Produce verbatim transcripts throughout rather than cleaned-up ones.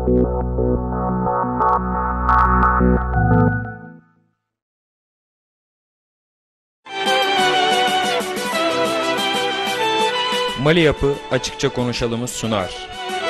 Mali Yapı Açıkça Konuşalım'ı sunar.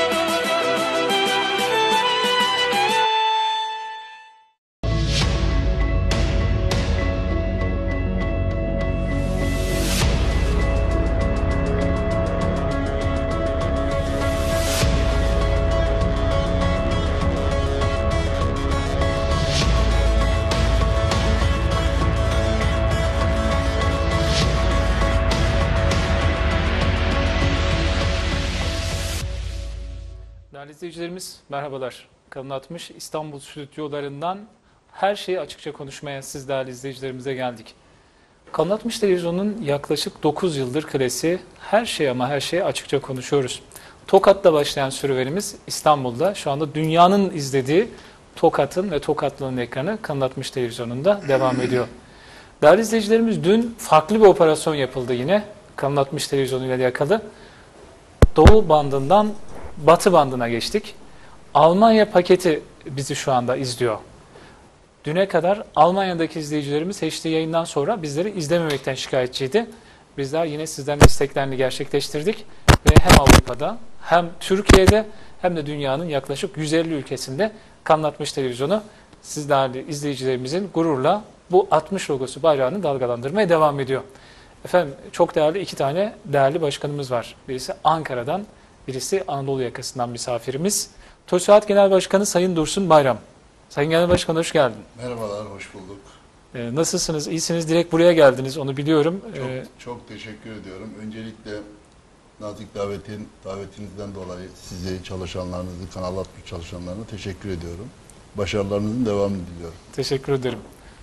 Değerli izleyicilerimiz, merhabalar. Kanal altmış İstanbul stüdyolarından her şeyi açıkça konuşmaya siz değerli izleyicilerimize geldik. Kanal altmış televizyonunun yaklaşık dokuz yıldır klasiği her şey ama her şeyi açıkça konuşuyoruz. Tokat'ta başlayan serüvenimiz İstanbul'da şu anda dünyanın izlediği Tokat'ın ve Tokatlı'nın ekranı Kanal altmış televizyonunda devam ediyor. Değerli izleyicilerimiz, dün farklı bir operasyon yapıldı yine Kanal altmış televizyonuyla alakalı. Doğu bandından Batı bandına geçtik. Almanya paketi bizi şu anda izliyor. Düne kadar Almanya'daki izleyicilerimiz H D yayından sonra bizleri izlememekten şikayetçiydi. Bizler yine sizden isteklerini gerçekleştirdik ve hem Avrupa'da hem Türkiye'de hem de dünyanın yaklaşık yüz elli ülkesinde Kanal altmış televizyonu siz değerli izleyicilerimizin gururla bu altmış logosu bayrağını dalgalandırmaya devam ediyor. Efendim, çok değerli iki tane değerli başkanımız var. Birisi Ankara'dan, birisi Anadolu yakasından misafirimiz. TOSİAD Genel Başkanı Sayın Dursun Bayram. Sayın Genel Başkan, hoş geldin. Merhabalar, hoş bulduk. Ee, nasılsınız? İyisiniz. Direkt buraya geldiniz, onu biliyorum. Çok, ee, çok teşekkür ediyorum. Öncelikle nazik davetin, davetinizden dolayı sizi, çalışanlarınızı, Kanal altmış çalışanlarına teşekkür ediyorum. Başarılarınızın devamını diliyorum. Teşekkür ederim.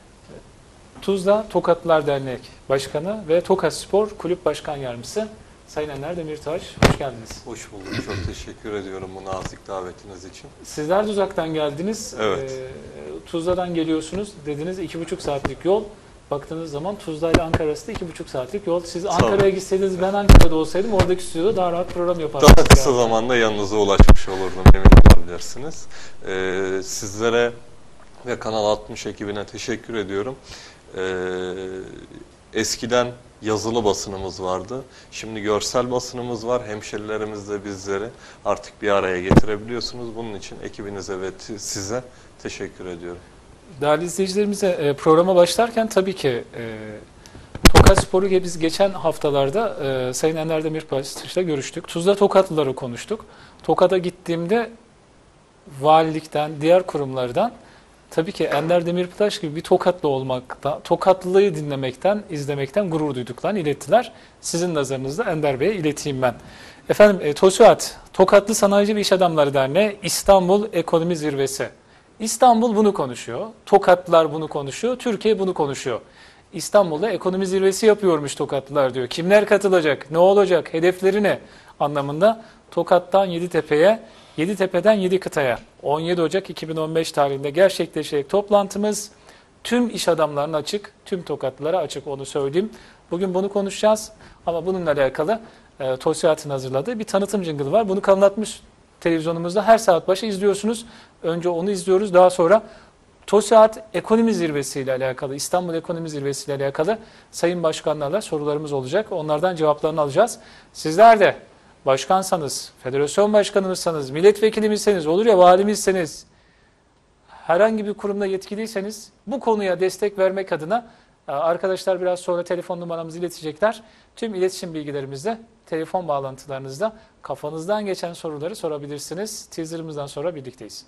Tuzla Tokatlılar Dernek Başkanı ve Tokat Spor Kulüp Başkan Yardımcısı Sayın Enver Demirtaş, hoş geldiniz. Hoş bulduk. Çok teşekkür ediyorum bu nazik davetiniz için. Sizler de uzaktan geldiniz. Evet. Ee, Tuzla'dan geliyorsunuz. Dediniz iki buçuk saatlik yol. Baktığınız zaman Tuzla ile Ankara arasında iki buçuk saatlik yol. Siz Ankara'ya gitseydiniz, ben Ankara'da olsaydım oradaki stüdyoda daha rahat program yapardınız. Daha kısa yani. zamanda yanınıza ulaşmış olurdum, emin olabilirsiniz. Ee, sizlere ve Kanal altmış ekibine teşekkür ediyorum. Ee, eskiden yazılı basınımız vardı. Şimdi görsel basınımız var. Hemşerilerimiz de bizleri artık bir araya getirebiliyorsunuz. Bunun için ekibinize ve size teşekkür ediyorum. Değerli izleyicilerimize, programa başlarken tabii ki e, Tokat Spor'u biz geçen haftalarda e, Sayın Enver Demirtaş'la görüştük. Tuzla Tokatlıları konuştuk. Tokat'a gittiğimde valilikten, diğer kurumlardan tabii ki Enver Demirtaş gibi bir Tokatlı olmakta, Tokatlıyı dinlemekten, izlemekten gurur duyduklarını ilettiler. Sizin nazarınızda Enver Bey'e ileteyim ben. Efendim, e, TOSİAD, Tokatlı Sanayici ve İş Adamları Derneği İstanbul Ekonomi Zirvesi. İstanbul bunu konuşuyor, Tokatlılar bunu konuşuyor, Türkiye bunu konuşuyor. İstanbul'da ekonomi zirvesi yapıyormuş Tokatlılar diyor. Kimler katılacak, ne olacak, hedefleri ne anlamında Tokat'tan Yeditepe'ye, Yeditepe'den yedi kıtaya on yedi Ocak iki bin on beş tarihinde gerçekleşecek toplantımız tüm iş adamlarına açık, tüm Tokatlılara açık, onu söyleyeyim. Bugün bunu konuşacağız ama bununla alakalı e, TOSİAD'ın hazırladığı bir tanıtım jingle'ı var. Bunu Kanal altmış televizyonumuzda her saat başı izliyorsunuz. Önce onu izliyoruz, daha sonra TOSİAD Ekonomi Zirvesi ile alakalı, İstanbul Ekonomi Zirvesi ile alakalı Sayın Başkanlarla sorularımız olacak. Onlardan cevaplarını alacağız. Sizler de başkansanız, federasyon başkanımızsanız, milletvekilimizseniz, olur ya valimizseniz, herhangi bir kurumda yetkiliyseniz bu konuya destek vermek adına arkadaşlar biraz sonra telefon numaramızı iletecekler. Tüm iletişim bilgilerimizde, telefon bağlantılarınızda kafanızdan geçen soruları sorabilirsiniz. Teaserımızdan sonra birlikteyiz.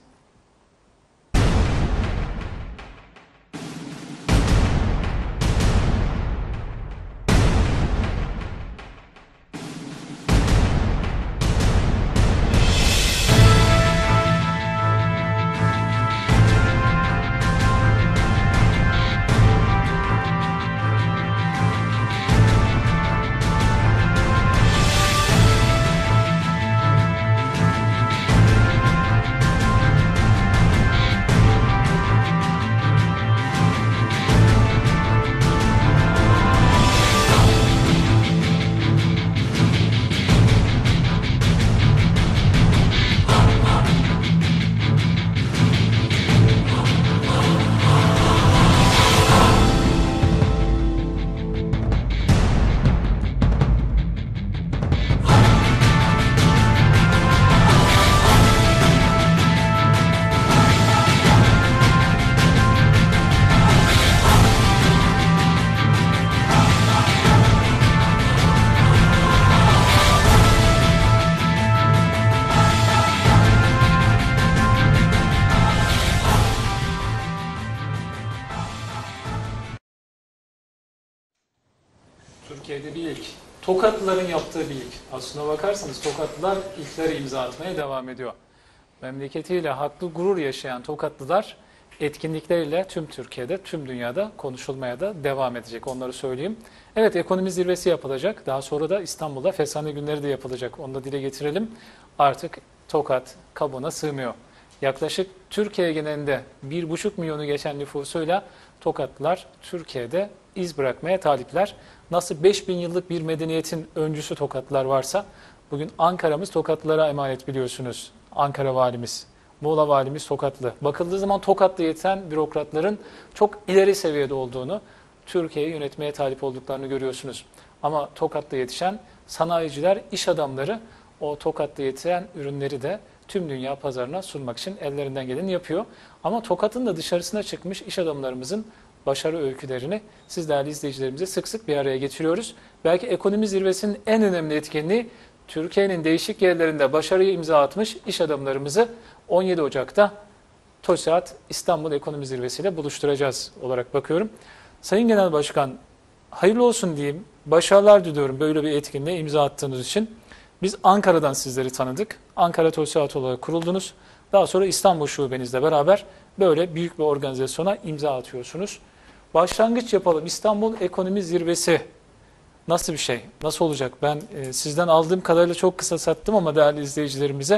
Türkiye'de bir ilk. Tokatlıların yaptığı bir ilk. Aslına bakarsanız Tokatlılar ilkleri imza atmaya devam ediyor. Memleketiyle haklı gurur yaşayan Tokatlılar etkinlikleriyle tüm Türkiye'de, tüm dünyada konuşulmaya da devam edecek. Onları söyleyeyim. Evet, ekonomi zirvesi yapılacak. Daha sonra da İstanbul'da Fesane günleri de yapılacak. Onu da dile getirelim. Artık Tokat kabuğuna sığmıyor. Yaklaşık Türkiye genelinde bir buçuk milyonu geçen nüfusuyla Tokatlılar Türkiye'de iz bırakmaya talipler. Nasıl beş bin yıllık bir medeniyetin öncüsü Tokatlılar varsa, bugün Ankara'mız Tokatlılara emanet biliyorsunuz. Ankara valimiz, Muğla valimiz Tokatlı. Bakıldığı zaman Tokatlı yeten bürokratların çok ileri seviyede olduğunu, Türkiye'yi yönetmeye talip olduklarını görüyorsunuz. Ama Tokat'ta yetişen sanayiciler, iş adamları o Tokat'ta yetişen ürünleri de tüm dünya pazarına sunmak için ellerinden geleni yapıyor. Ama Tokat'ın da dışarısına çıkmış iş adamlarımızın başarı öykülerini siz değerli izleyicilerimize sık sık bir araya getiriyoruz. Belki ekonomi zirvesinin en önemli etkinliği Türkiye'nin değişik yerlerinde başarıyı imza atmış iş adamlarımızı on yedi Ocak'ta TOSİAD İstanbul Ekonomi Zirvesi ile buluşturacağız olarak bakıyorum. Sayın Genel Başkan, hayırlı olsun diyeyim, başarılar diliyorum böyle bir etkinliğe imza attığınız için. Biz Ankara'dan sizleri tanıdık. Ankara TOSİAD olarak kuruldunuz. Daha sonra İstanbul şubenizle beraber böyle büyük bir organizasyona imza atıyorsunuz. Başlangıç yapalım. İstanbul Ekonomi Zirvesi nasıl bir şey? Nasıl olacak? Ben e, sizden aldığım kadarıyla çok kısa sattım ama değerli izleyicilerimize.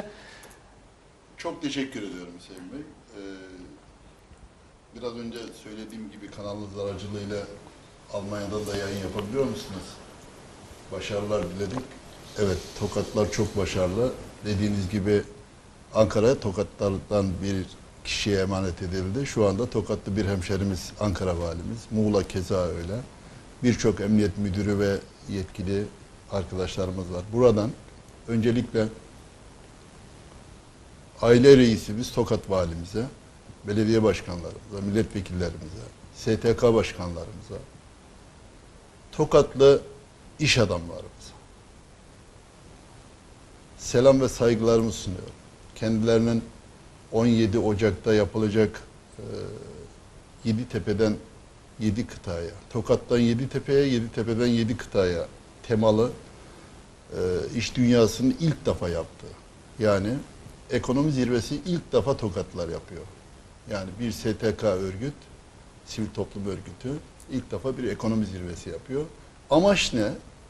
Çok teşekkür ediyorum Hüseyin Bey. Ee, biraz önce söylediğim gibi kanalınız aracılığıyla Almanya'dan da yayın yapabiliyor musunuz? Başarılar diledik. Evet, Tokatlar çok başarılı. Dediğiniz gibi Ankara Tokatlardan bir kişiye emanet edildi. Şu anda Tokatlı bir hemşerimiz Ankara valimiz. Muğla keza öyle. Birçok emniyet müdürü ve yetkili arkadaşlarımız var. Buradan öncelikle aile reisimiz Tokat valimize, belediye başkanlarımıza, milletvekillerimize, S T K başkanlarımıza, Tokatlı iş adamlarımıza selam ve saygılarımı sunuyorum. Kendilerinin on yedi Ocak'ta yapılacak e, Yeditepe'den yedi kıtaya, Tokat'tan Yeditepe'ye, Yeditepe'den yedi kıtaya temalı e, iş dünyasının ilk defa yaptığı. Yani ekonomi zirvesi ilk defa Tokatlılar yapıyor. Yani bir S T K örgüt, sivil toplum örgütü ilk defa bir ekonomi zirvesi yapıyor. Amaç ne?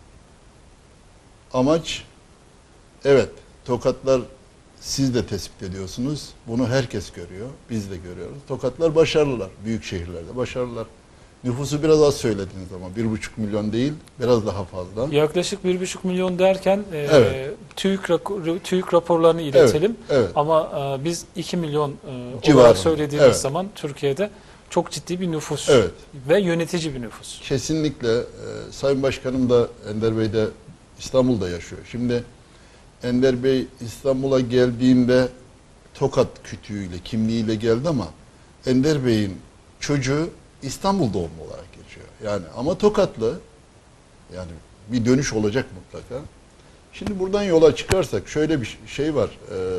Amaç, evet, Tokatlar siz de tespit ediyorsunuz. Bunu herkes görüyor. Biz de görüyoruz. Tokatlar başarılılar. Büyük şehirlerde başarılılar. Nüfusu biraz az söylediğiniz zaman. Bir buçuk milyon değil, biraz daha fazla. Yaklaşık bir buçuk milyon derken e, Evet. TÜİK, rapor, TÜİK raporlarını iletelim. Evet, evet. Ama e, biz iki milyon e, Civarında. olarak söylediğimiz Evet. zaman Türkiye'de çok ciddi bir nüfus Evet. ve yönetici bir nüfus. Kesinlikle. E, Sayın Başkanım da, Ender Bey de İstanbul'da yaşıyor. Şimdi Ender Bey İstanbul'a geldiğinde Tokat kütüğüyle, kimliğiyle geldi ama Ender Bey'in çocuğu İstanbul doğumlu olarak geçiyor. Yani ama Tokatlı, yani bir dönüş olacak mutlaka. Şimdi buradan yola çıkarsak şöyle bir şey var.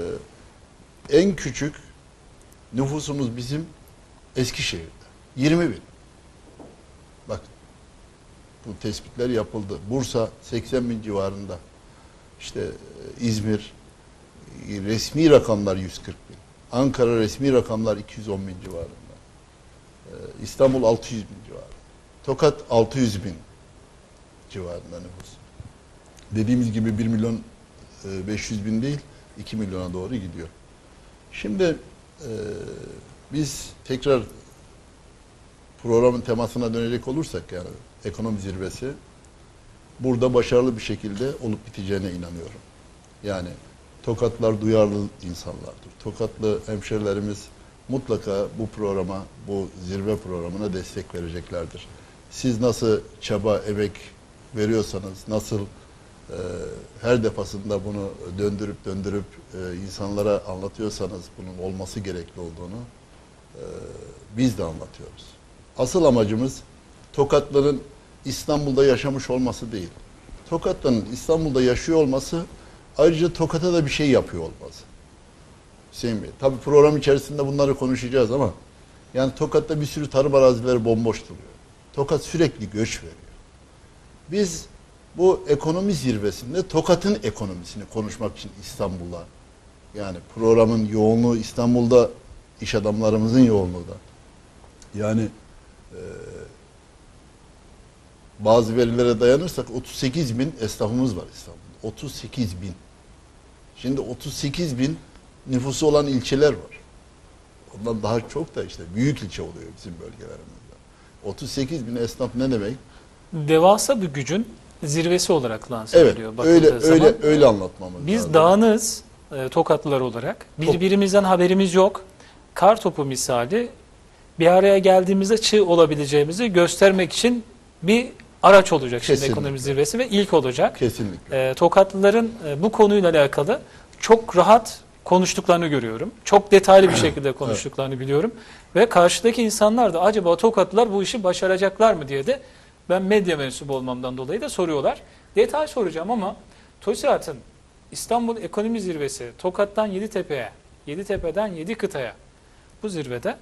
Ee, en küçük nüfusumuz bizim Eskişehir'de. yirmi bin. Bak, bu tespitler yapıldı. Bursa seksen bin civarında. İşte İzmir resmi rakamlar yüz kırk bin. Ankara resmi rakamlar iki yüz on bin civarında. İstanbul altı yüz bin civarında. Tokat altı yüz bin civarında nüfus. Dediğimiz gibi bir milyon beş yüz bin değil, iki milyona doğru gidiyor. Şimdi e, biz tekrar programın temasına dönecek olursak, yani ekonomi zirvesi burada başarılı bir şekilde olup biteceğine inanıyorum. Yani Tokatlar duyarlı insanlardır. Tokatlı hemşerilerimiz mutlaka bu programa, bu zirve programına destek vereceklerdir. Siz nasıl çaba, emek veriyorsanız, nasıl e, her defasında bunu döndürüp döndürüp e, insanlara anlatıyorsanız bunun olması gerekli olduğunu e, biz de anlatıyoruz. Asıl amacımız Tokatlı'nın İstanbul'da yaşamış olması değil. Tokatlı'nın İstanbul'da yaşıyor olması, ayrıca Tokat'a da bir şey yapıyor olması. Hüseyin Bey, tabii program içerisinde bunları konuşacağız ama yani Tokat'ta bir sürü tarım arazileri bomboş duruyor. Tokat sürekli göç veriyor. Biz Bu ekonomi zirvesinde Tokat'ın ekonomisini konuşmak için İstanbul'a, yani programın yoğunluğu İstanbul'da, iş adamlarımızın yoğunluğu da. Yani e, bazı verilere dayanırsak otuz sekiz bin esnafımız var İstanbul'da. otuz sekiz bin. Şimdi otuz sekiz bin nüfusu olan ilçeler var. Ondan daha çok da işte büyük ilçe oluyor bizim bölgelerimizde. otuz sekiz bin esnaf ne demek? Devasa bir gücün zirvesi olarak lanse Evet, ediliyor. öyle bakıldığı öyle zaman. öyle anlatmamız Biz lazım. dağınız e, Tokatlılar olarak birbirimizden haberimiz yok. Kar topu misali bir araya geldiğimizde çığ olabileceğimizi göstermek için bir araç olacak şimdi Kesinlikle. ekonomi zirvesi ve ilk olacak. Kesinlikle. E, Tokatlıların e, bu konuyla alakalı çok rahat konuştuklarını görüyorum. Çok detaylı bir şekilde konuştuklarını biliyorum. Ve karşıdaki insanlar da acaba Tokatlılar bu işi başaracaklar mı diye de ben medya mensubu olmamdan dolayı da soruyorlar. Detay soracağım ama TOSİAD'ın İstanbul Ekonomi Zirvesi Tokat'tan Yeditepe'ye, Yeditepe'den Yedikıta'ya bu zirvede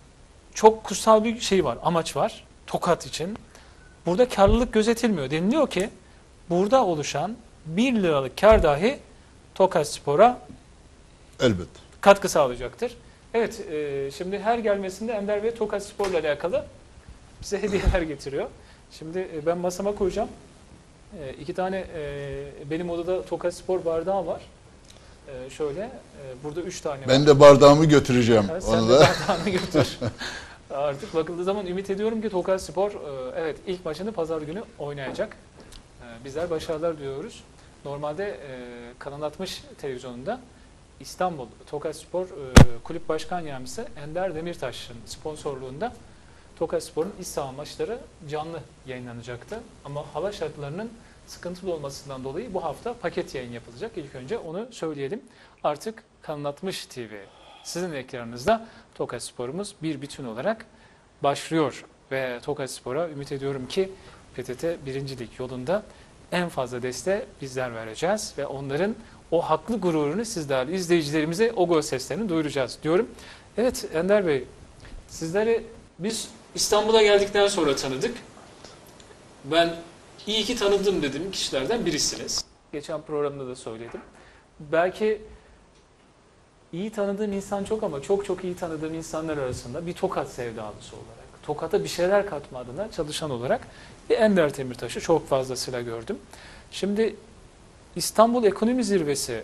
çok kutsal bir şey var, amaç var Tokat için. Burada karlılık gözetilmiyor. Deniliyor ki burada oluşan bir liralık kar dahi Tokat Spor'a Elbette. katkı sağlayacaktır. Evet, e, şimdi her gelmesinde Ender Bey Tokat Spor'la alakalı bize hediyeler getiriyor. Şimdi e, ben masama koyacağım. E, iki tane e, benim odada Tokat Spor bardağı var. E, şöyle, e, burada üç tane var. Ben de bardağımı götüreceğim. Ha, sen Onu de da. bardağını götür. Artık bakıldığı zaman ümit ediyorum ki Tokat Spor e, evet ilk maçını pazar günü oynayacak. E, bizler başarılar diliyoruz. Normalde e, Kanal altmış televizyonunda İstanbul Tokat Spor e, Kulüp Başkan Yardımcısı Ender Demirtaş'ın sponsorluğunda Tokat Spor'un iç saha maçları canlı yayınlanacaktı. Ama hava şartlarının sıkıntılı olmasından dolayı bu hafta paket yayın yapılacak. İlk önce onu söyleyelim. Artık Kanal altmış T V sizin ekranınızda Tokat Spor'umuz bir bütün olarak başlıyor. Ve Tokat Spor'a ümit ediyorum ki P T T birincilik yolunda en fazla desteği bizler vereceğiz. Ve onların o haklı gururunu siz değerli izleyicilerimize o gol seslerini duyuracağız diyorum. Evet Ender Bey, sizleri biz İstanbul'a geldikten sonra tanıdık. Ben iyi ki tanıdım dediğim kişilerden birisiniz. Geçen programda da söyledim. Belki iyi tanıdığım insan çok ama çok çok iyi tanıdığım insanlar arasında bir Tokat sevdalısı olarak, Tokat'a bir şeyler katma adına çalışan olarak bir Ender Demirtaş'ı çok fazlasıyla gördüm. Şimdi İstanbul Ekonomi Zirvesi,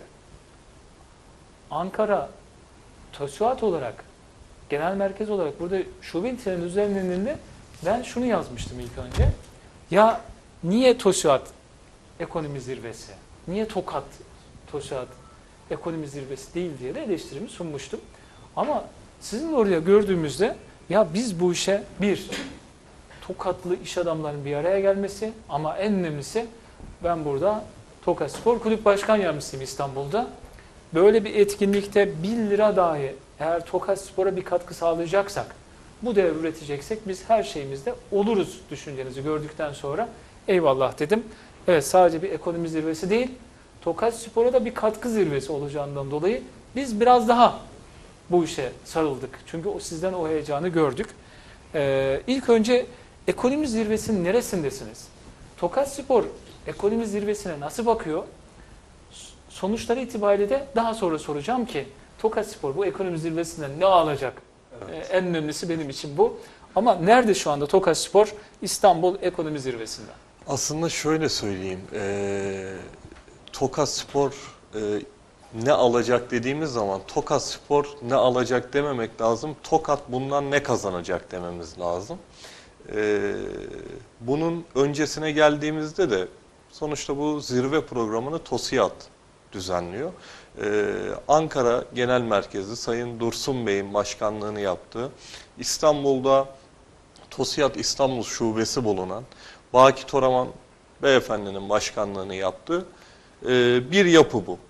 Ankara TOSİAD olarak, genel merkez olarak burada şube niteliğinin üzerinde ben şunu yazmıştım ilk önce. Ya niye TOSİAD Ekonomi Zirvesi, niye Tokat TOSİAD Ekonomi Zirvesi değil diye de eleştirimi sunmuştum. Ama sizin oraya gördüğümüzde ya biz bu işe bir, Tokatlı iş adamlarının bir araya gelmesi ama en önemlisi ben burada Tokat Spor Kulüp Başkan Yardımcısıyım İstanbul'da. Böyle bir etkinlikte bir lira dahi eğer Tokat Spor'a bir katkı sağlayacaksak, bu değer üreteceksek biz her şeyimizde oluruz düşüncenizi gördükten sonra eyvallah dedim. Evet sadece bir ekonomi zirvesi değil, Tokat Spor'a da bir katkı zirvesi olacağından dolayı biz biraz daha bu işe sarıldık. Çünkü o sizden o heyecanı gördük. Ee, ilk önce ekonomi zirvesinin neresindesiniz? Tokat Spor ekonomi zirvesine nasıl bakıyor? Sonuçları itibariyle de daha sonra soracağım ki Tokat Spor bu ekonomi zirvesinden ne alacak? Evet. Ee, en önemlisi benim için bu. Ama nerede şu anda Tokat Spor İstanbul Ekonomi Zirvesi'nde? Aslında şöyle söyleyeyim. E, Tokat Spor e, ne alacak dediğimiz zaman Tokat Spor ne alacak dememek lazım. Tokat bundan ne kazanacak dememiz lazım. E, bunun öncesine geldiğimizde de sonuçta bu zirve programını TOSİAD düzenliyor. Ee, Ankara Genel Merkezi Sayın Dursun Bey'in başkanlığını yaptığı, İstanbul'da TOSİAD İstanbul Şubesi bulunan Baki Toraman Beyefendinin başkanlığını yaptığı e, bir yapı bu.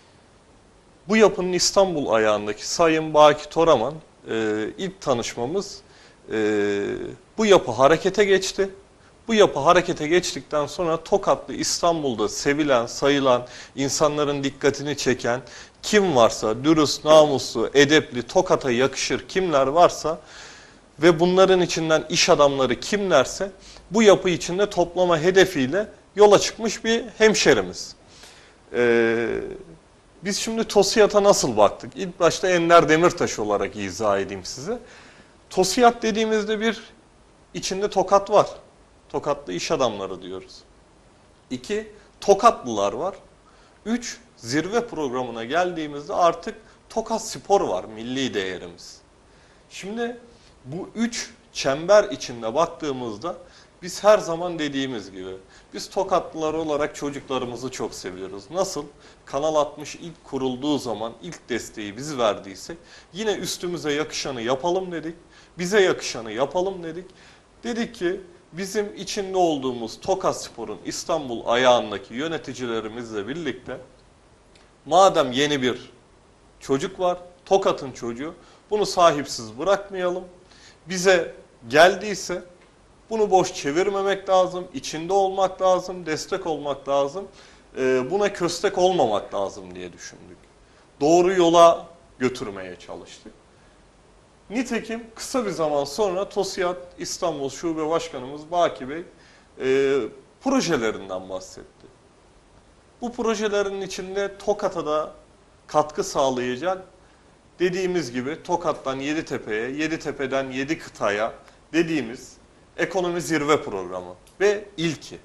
Bu yapının İstanbul ayağındaki Sayın Baki Toraman e, ilk tanışmamız e, bu yapı harekete geçti. Bu yapı harekete geçtikten sonra Tokatlı İstanbul'da sevilen, sayılan, insanların dikkatini çeken kim varsa, dürüst, namuslu, edepli, Tokat'a yakışır kimler varsa ve bunların içinden iş adamları kimlerse bu yapı içinde toplama hedefiyle yola çıkmış bir hemşerimiz. Ee, biz şimdi TOSİAD'a nasıl baktık? İlk başta Ender Demirtaş olarak izah edeyim size. TOSİAD dediğimizde bir içinde Tokat var. Tokatlı iş adamları diyoruz. İki, Tokatlılar var. Üç, zirve programına geldiğimizde artık Tokat Spor var, milli değerimiz. Şimdi bu üç çember içinde baktığımızda biz her zaman dediğimiz gibi biz Tokatlılar olarak çocuklarımızı çok seviyoruz. Nasıl? Kanal altmış ilk kurulduğu zaman ilk desteği biz verdiysek yine üstümüze yakışanı yapalım dedik. Bize yakışanı yapalım dedik. Dedik ki bizim içinde olduğumuz Tokat Spor'un İstanbul ayağındaki yöneticilerimizle birlikte madem yeni bir çocuk var, Tokat'ın çocuğu, bunu sahipsiz bırakmayalım. Bize geldiyse bunu boş çevirmemek lazım, içinde olmak lazım, destek olmak lazım. Buna köstek olmamak lazım diye düşündük. Doğru yola götürmeye çalıştık. Nitekim kısa bir zaman sonra TOSİAD İstanbul Şube Başkanımız Baki Bey e, projelerinden bahsetti. Bu projelerin içinde Tokat'a da katkı sağlayacak, dediğimiz gibi Tokat'tan Yeditepe'ye, Yeditepe'den yedi kıtaya dediğimiz ekonomi zirve programı ve ilki.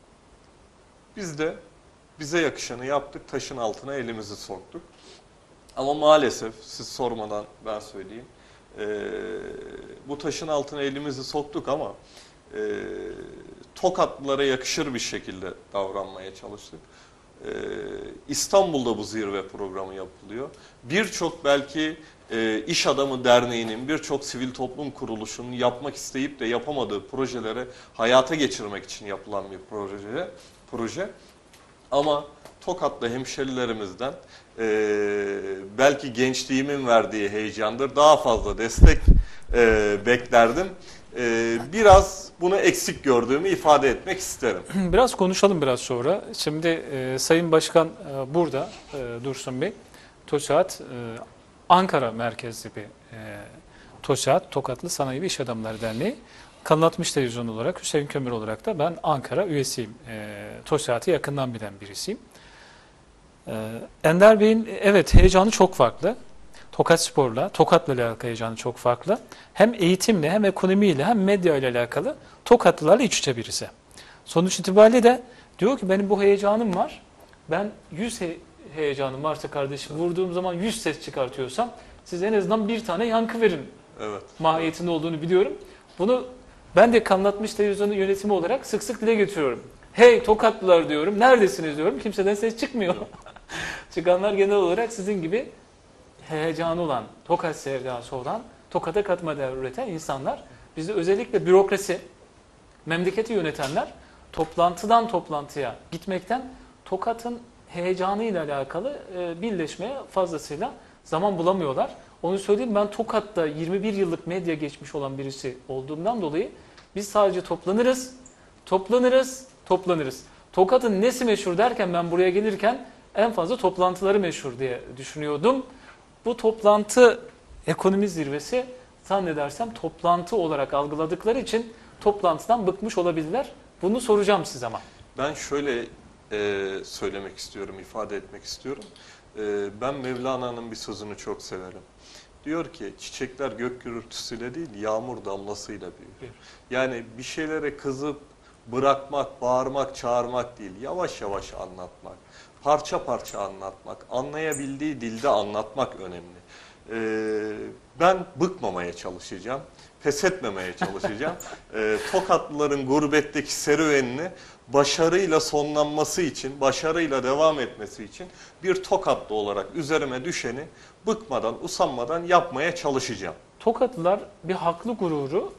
Biz de bize yakışanı yaptık, taşın altına elimizi soktuk. Ama maalesef siz sormadan ben söyleyeyim. Ee, bu taşın altına elimizi soktuk ama e, Tokatlılara yakışır bir şekilde davranmaya çalıştık. Ee, İstanbul'da bu zirve programı yapılıyor. Birçok belki e, iş adamı derneğinin, birçok sivil toplum kuruluşunun yapmak isteyip de yapamadığı projelere hayata geçirmek için yapılan bir proje. proje. Ama Tokatlı hemşerilerimizden e, belki gençliğimin verdiği heyecandır. Daha fazla destek e, beklerdim. E, biraz bunu eksik gördüğümü ifade etmek isterim. Biraz konuşalım biraz sonra. Şimdi e, Sayın Başkan e, burada, e, Dursun Bey, TOSİAD e, Ankara merkezli bir e, TOSİAD, Tokatlı Sanayi ve İş Adamları Derneği. Kanal altmış televizyon olarak, Hüseyin Kömür olarak da ben Ankara üyesiyim. E, TOSİAD'ı yakından bilen birisiyim. E, Ender Bey'in evet heyecanı çok farklı. Tokat Spor'la, Tokat'la alakalı heyecanı çok farklı. Hem eğitimle, hem ekonomiyle, hem medya ile alakalı Tokatlılarla iç içe birisi. Sonuç itibariyle de diyor ki benim bu heyecanım var. Ben yüz he heyecanım varsa kardeşim vurduğum zaman yüz ses çıkartıyorsam siz en azından bir tane yankı verin. Evet. Mahiyetinde olduğunu biliyorum. Bunu ben de Kanal altmış televizyonu yönetimi olarak sık sık dile getiriyorum. Hey Tokatlılar diyorum, neredesiniz diyorum. Kimseden ses çıkmıyor. Çıkanlar genel olarak sizin gibi heyecanı olan, Tokat sevdası olan, Tokat'a katma değer üreten insanlar. Bizde özellikle bürokrasi, memleketi yönetenler toplantıdan toplantıya gitmekten Tokat'ın heyecanıyla alakalı e, birleşmeye fazlasıyla zaman bulamıyorlar. Onu söyleyeyim, ben Tokat'ta yirmi bir yıllık medya geçmiş olan birisi olduğumdan dolayı biz sadece toplanırız, toplanırız, toplanırız. Tokat'ın nesi meşhur derken ben buraya gelirken en fazla toplantıları meşhur diye düşünüyordum. Bu toplantı ekonomi zirvesi zannedersem toplantı olarak algıladıkları için toplantıdan bıkmış olabilirler. Bunu soracağım size ama. Ben şöyle e, söylemek istiyorum, ifade etmek istiyorum. E, ben Mevlana'nın bir sözünü çok severim. Diyor ki çiçekler gök gürültüsüyle değil yağmur damlasıyla büyür. Yani bir şeylere kızıp bırakmak, bağırmak, çağırmak değil. Yavaş yavaş anlatmak, parça parça anlatmak, anlayabildiği dilde anlatmak önemli. Ee, ben bıkmamaya çalışacağım, pes etmemeye çalışacağım. Ee, Tokatlıların gurbetteki serüvenini başarıyla sonlanması için, başarıyla devam etmesi için bir Tokatlı olarak üzerime düşeni bıkmadan, usanmadan yapmaya çalışacağım. Tokatlılar bir haklı gururu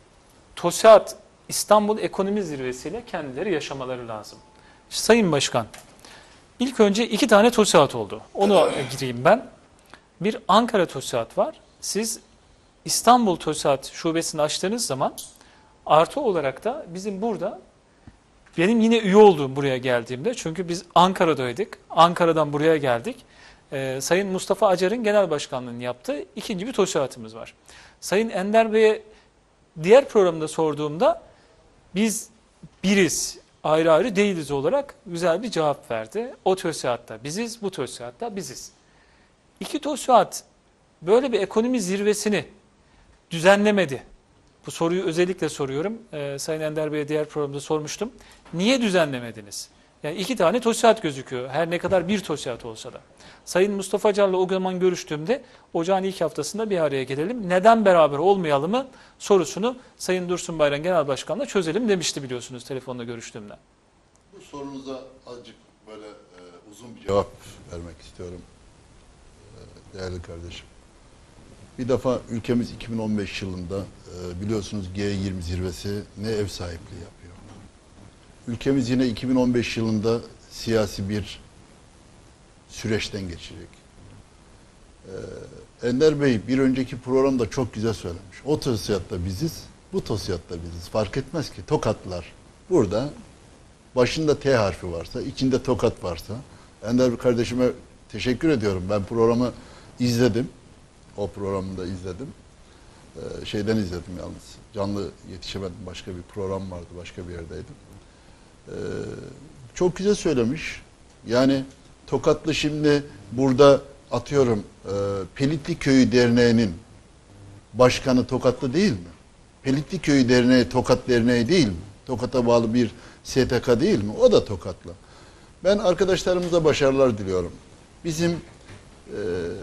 TOSİAD İstanbul Ekonomi Zirvesi'yle kendileri yaşamaları lazım. Sayın Başkan, ilk önce iki tane TOSİAD oldu. Onu gireyim ben. Bir Ankara TOSİAD var. Siz İstanbul TOSİAD şubesini açtığınız zaman artı olarak da bizim burada, benim yine üye olduğum buraya geldiğimde, çünkü biz Ankara'daydık. Ankara'dan buraya geldik. Ee, Sayın Mustafa Acar'ın genel başkanlığını yaptığı ikinci bir TOSİAD'ımız var. Sayın Ender Bey'e diğer programda sorduğumda biz biriz, ayrı ayrı değiliz olarak güzel bir cevap verdi. O TÖSİAD'da biziz, bu TÖSİAD'da biziz. İki TÖSİAD böyle bir ekonomi zirvesini düzenlemedi. Bu soruyu özellikle soruyorum. Ee, Sayın Ender Bey'e diğer programda sormuştum. Niye düzenlemediniz? Yani iki tane TÖSİAD gözüküyor. Her ne kadar bir TÖSİAD olsa da. Sayın Mustafa Car'la o zaman görüştüğümde ocağın ilk haftasında bir araya gelelim. Neden beraber olmayalımı sorusunu Sayın Dursun Bayram Genel Başkan'la çözelim demişti biliyorsunuz telefonla görüştüğümde. Bu sorunuza azıcık böyle e, uzun bir cevap vermek istiyorum e, değerli kardeşim. Bir defa ülkemiz iki bin on beş yılında e, biliyorsunuz G yirmi zirvesi ne ev sahipliği yapıyor. Ülkemiz yine iki bin on beş yılında siyasi bir süreçten geçecek. Ee, Ender Bey bir önceki programda çok güzel söylemiş. O TÖSİAD'da biziz, bu TÖSİAD'da biziz. Fark etmez ki Tokatlılar burada başında T harfi varsa, içinde Tokat varsa. Ender kardeşime teşekkür ediyorum. Ben programı izledim. O programı da izledim. Ee, şeyden izledim yalnız. Canlı yetişemedim. Başka bir program vardı. Başka bir yerdeydim. Ee, çok güzel söylemiş. Yani Tokatlı şimdi burada atıyorum e, Pelitli Köyü Derneği'nin başkanı Tokatlı değil mi? Pelitli Köyü Derneği Tokat Derneği değil mi? Tokat'a bağlı bir S T K değil mi? O da Tokatlı. Ben arkadaşlarımıza başarılar diliyorum. Bizim e,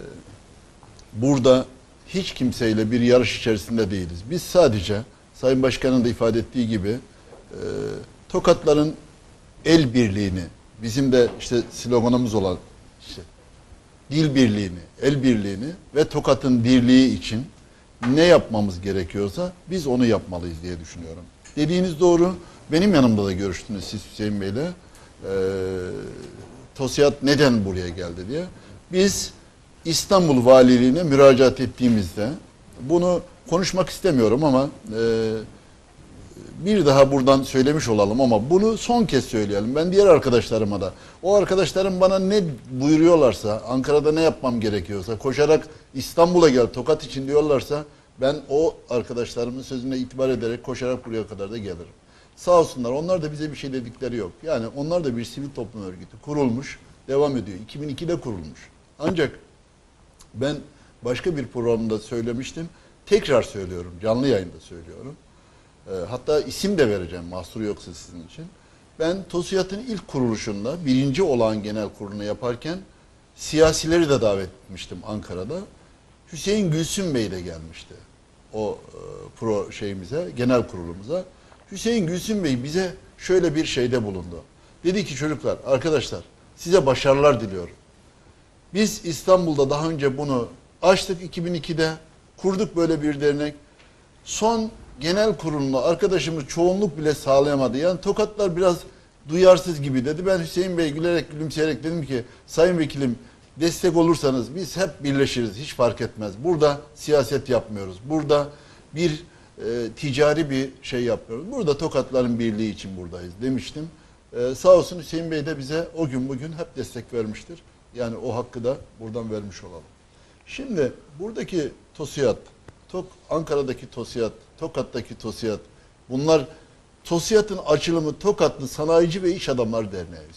burada hiç kimseyle bir yarış içerisinde değiliz. Biz sadece Sayın Başkan'ın da ifade ettiği gibi e, Tokatların el birliğini, bizim de işte sloganımız olan işte dil birliğini, el birliğini ve Tokat'ın birliği için ne yapmamız gerekiyorsa biz onu yapmalıyız diye düşünüyorum. Dediğiniz doğru. Benim yanımda da görüştünüz siz Hüseyin Bey'le. Ee, TÖSİAD neden buraya geldi diye. Biz İstanbul Valiliğine müracaat ettiğimizde bunu konuşmak istemiyorum ama e, bir daha buradan söylemiş olalım ama bunu son kez söyleyelim. Ben diğer arkadaşlarıma da. O arkadaşlarım bana ne buyuruyorlarsa, Ankara'da ne yapmam gerekiyorsa, koşarak İstanbul'a gel, Tokat için diyorlarsa ben o arkadaşlarımın sözüne itibar ederek koşarak buraya kadar da gelirim. Sağ olsunlar. Onlar da bize bir şey dedikleri yok. Yani onlar da bir sivil toplum örgütü. Kurulmuş, devam ediyor. iki bin ikide kurulmuş. Ancak ben başka bir programda söylemiştim. Tekrar söylüyorum. Canlı yayında söylüyorum. Hatta isim de vereceğim mahsur yoksa sizin için. Ben TÖSİAD'ın ilk kuruluşunda birinci olağan genel kurulunu yaparken siyasileri de davet etmiştim Ankara'da. Hüseyin Gülsün Bey de gelmişti o e, pro şeyimize, genel kurulumuza. Hüseyin Gülsün Bey bize şöyle bir şeyde bulundu. Dedi ki çocuklar, arkadaşlar size başarılar diliyorum. Biz İstanbul'da daha önce bunu açtık iki bin ikide, kurduk böyle bir dernek. Son genel kurulunda arkadaşımız çoğunluk bile sağlayamadı. Yani Tokatlar biraz duyarsız gibi dedi. Ben Hüseyin Bey gülerek gülümseyerek dedim ki Sayın Vekilim destek olursanız biz hep birleşiriz. Hiç fark etmez. Burada siyaset yapmıyoruz. Burada bir e, ticari bir şey yapmıyoruz. Burada Tokatların birliği için buradayız demiştim. E, sağ olsun Hüseyin Bey de bize o gün bugün hep destek vermiştir. Yani o hakkı da buradan vermiş olalım. Şimdi buradaki TÖSİAD, Tok, Ankara'daki TÖSİAD, Tokat'taki TÖSİAD, bunlar TÖSİAD'ın açılımı Tokatlı Sanayici ve İş Adamları Derneği.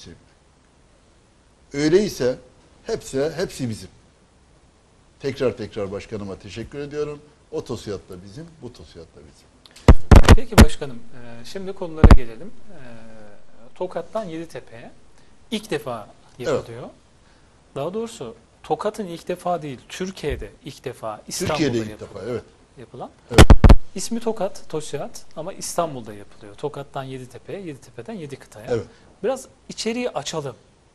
Öyleyse hepsi, hepsi bizim. Tekrar tekrar başkanıma teşekkür ediyorum. O TÖSİAD da bizim, bu TÖSİAD da bizim. Peki başkanım, şimdi konulara gelelim. Tokat'tan Yeditepe'ye ilk defa yapılıyor. Evet. Daha doğrusu Tokat'ın ilk defa değil, Türkiye'de ilk defa İstanbul'da Türkiye'de ilk yapılan, defa, evet. yapılan. Evet. İsmi Tokat, TÖSİAD ama İstanbul'da yapılıyor. Tokat'tan Yeditepe'ye, Yeditepe'den Yedikıta'ya. Evet. Biraz içeriği açalım.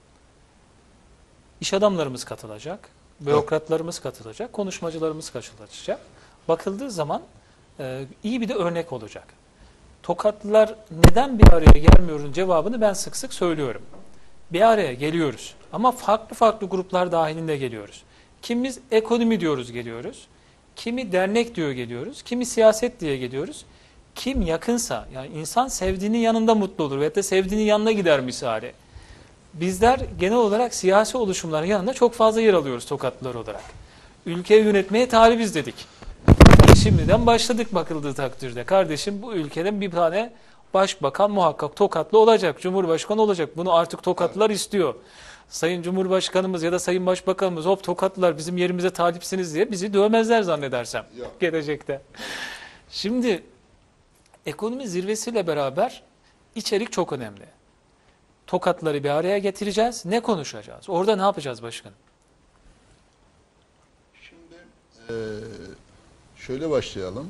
İş adamlarımız katılacak, bürokratlarımız katılacak, konuşmacılarımız katılacak. Bakıldığı zaman e, iyi bir de örnek olacak. Tokatlılar neden bir araya gelmiyoruz cevabını ben sık sık söylüyorum. Bir araya geliyoruz ama farklı farklı gruplar dahilinde geliyoruz. Kimimiz ekonomi diyoruz geliyoruz, kimi dernek diyor geliyoruz, kimi siyaset diye geliyoruz. Kim yakınsa, yani insan sevdiğinin yanında mutlu olur ve de sevdiğinin yanına gider misali. Bizler genel olarak siyasi oluşumların yanında çok fazla yer alıyoruz Tokatlılar olarak. Ülkeyi yönetmeye talibiz dedik. Şimdiden başladık bakıldığı takdirde. Kardeşim bu ülkeden bir tane Başbakan muhakkak Tokatlı olacak, Cumhurbaşkanı olacak. Bunu artık Tokatlılar istiyor. Sayın Cumhurbaşkanımız ya da Sayın Başbakanımız hop Tokatlılar bizim yerimize talipsiniz diye bizi dövmezler zannedersem Yok. gelecekte. Şimdi ekonomi zirvesiyle beraber içerik çok önemli. Tokatları bir araya getireceğiz. Ne konuşacağız? Orada ne yapacağız başkanım? Şimdi eee, şöyle başlayalım.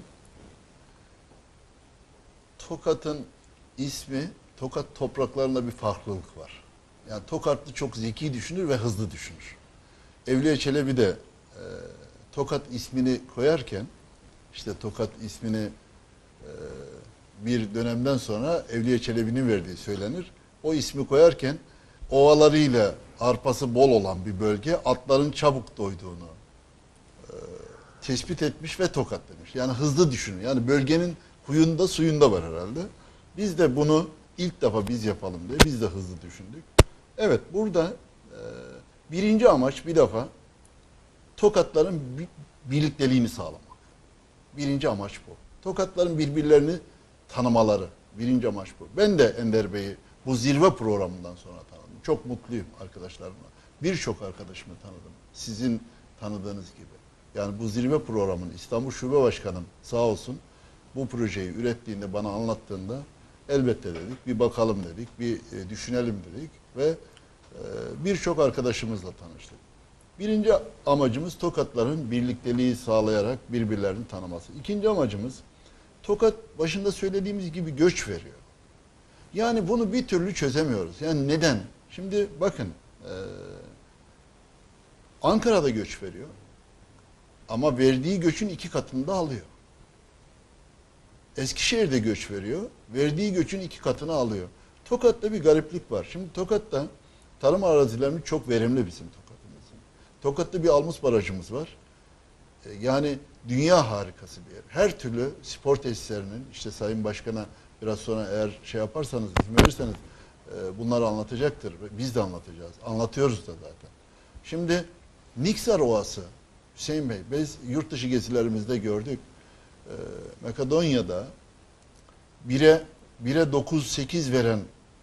Tokat'ın ismi, Tokat topraklarında bir farklılık var. Yani Tokatlı çok zeki düşünür ve hızlı düşünür. Evliya Çelebi de eee, Tokat ismini koyarken, işte Tokat ismini eee, bir dönemden sonra Evliya Çelebi'nin verdiği söylenir. O ismi koyarken ovalarıyla arpası bol olan bir bölge, atların çabuk doyduğunu e, tespit etmiş ve Tokat demiş. Yani hızlı düşünün. Yani bölgenin huyunda suyunda var herhalde. Biz de bunu ilk defa biz yapalım diye biz de hızlı düşündük. Evet, burada e, birinci amaç bir defa Tokatların bi- birlikteliğini sağlamak. Birinci amaç bu. Tokatların birbirlerini tanımaları. Birinci amaç bu. Ben de Ender Bey'i bu zirve programından sonra tanıdım. Çok mutluyum arkadaşlarımla. Birçok arkadaşımı tanıdım. Sizin tanıdığınız gibi. Yani bu zirve programını İstanbul Şube Başkanım sağ olsun bu projeyi ürettiğinde, bana anlattığında elbette dedik, bir bakalım dedik, bir e, düşünelim dedik ve e, birçok arkadaşımızla tanıştık. Birinci amacımız Tokatların birlikteliği sağlayarak birbirlerini tanıması. İkinci amacımız Tokat başında söylediğimiz gibi göç veriyor. Yani bunu bir türlü çözemiyoruz. Yani neden? Şimdi bakın e, Ankara'da göç veriyor ama verdiği göçün iki katını da alıyor. Eskişehir'de göç veriyor, verdiği göçün iki katını alıyor. Tokat'ta bir gariplik var. Şimdi Tokat'ta tarım arazilerimiz çok verimli bizim Tokat'ımızın. Tokat'ta bir Almus Barajımız var. E, yani dünya harikası bir yer. Her türlü spor tesislerinin, işte Sayın Başkan'a biraz sonra eğer şey yaparsanız, izin verirseniz e, bunları anlatacaktır. Biz de anlatacağız. Anlatıyoruz da zaten. Şimdi Niksar Ovası, Hüseyin Bey, biz yurt dışı gezilerimizde gördük. E, Makedonya'da bire bire dokuz sekiz veren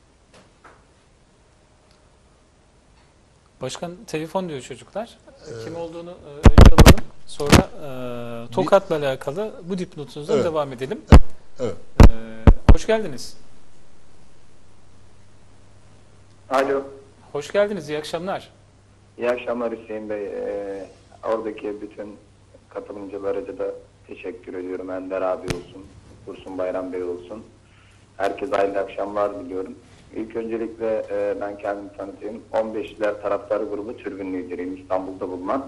Başkan telefon diyor çocuklar. Kim olduğunu e, önce alalım. Sonra e, Tokat'la alakalı bu dipnotunuzdan Evet. devam edelim. evet. E, hoş geldiniz. Alo. Hoş geldiniz. İyi akşamlar. İyi akşamlar Hüseyin Bey. Ee, oradaki bütün katılımcılara da teşekkür ediyorum. Ender abi olsun, Dursun Bayram Bey olsun. Herkese hayırlı akşamlar diliyorum. İlk öncelikle e, ben kendimi tanıtayım. on beşler Taraftar Grubu Tribün Lideriyim İstanbul'da bulunan.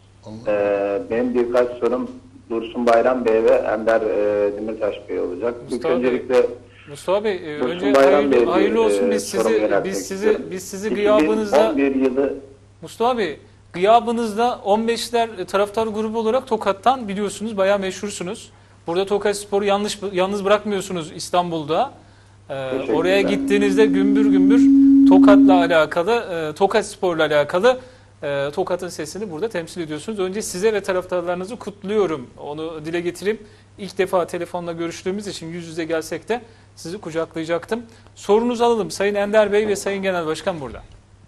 Ee, benim birkaç sorum Dursun Bayram Bey ve Ender e, Demirtaş Bey olacak. İlk Mustafa Bey, öncelikle Mustafa Bey, e, Dursun önce Bayram hayırlı, Bey'e hayırlı bir, olsun. e, Biz sorum sizi yöneltmek biz sizi istiyorum. biz sizi iki bin gıyabınızda on bir yılı Mustafa Bey, gıyabınızda on beşler taraftar grubu olarak Tokat'tan biliyorsunuz bayağı meşhursunuz. Burada Tokat Spor'u yanlış yalnız bırakmıyorsunuz İstanbul'da. Ee, Teşekkürler. oraya gittiğinizde gümbür gümbür Tokat'la alakalı, e, Tokat Spor'la alakalı e, Tokat'ın sesini burada temsil ediyorsunuz. Önce size ve taraftarlarınızı kutluyorum. Onu dile getireyim. İlk defa telefonla görüştüğümüz için yüz yüze gelsek de sizi kucaklayacaktım. Sorunuzu alalım. Sayın Ender Bey ve Sayın Genel Başkan burada.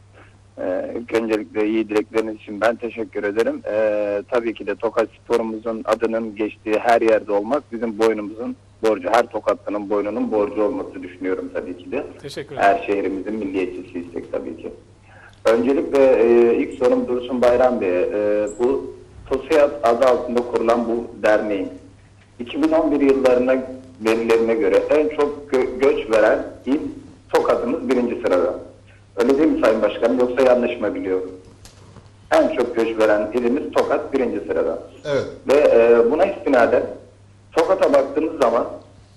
Ee, ilk öncelikle iyi dilekleriniz için ben teşekkür ederim. Ee, tabii ki de Tokat Spor'umuzun adının geçtiği her yerde olmak bizim boynumuzun borcu. Her Tokatlı'nın boynunun borcu olması düşünüyorum tabii ki de. Teşekkür ederim. Her şehrimizin milliyetçisiysek tabii ki. Öncelikle e, ilk sorum Dursun Bayram Bey'e. E, bu TOSİAD adı altında kurulan bu derneğin iki bin on bir yıllarına verilerine göre en çok gö- göç veren il Tokat'ımız birinci sırada. Öyle değil mi Sayın Başkanım, yoksa yanlış mı biliyorum? En çok göç veren ilimiz Tokat birinci sırada. Evet. Ve e, buna istinaden Tokat'a baktığımız zaman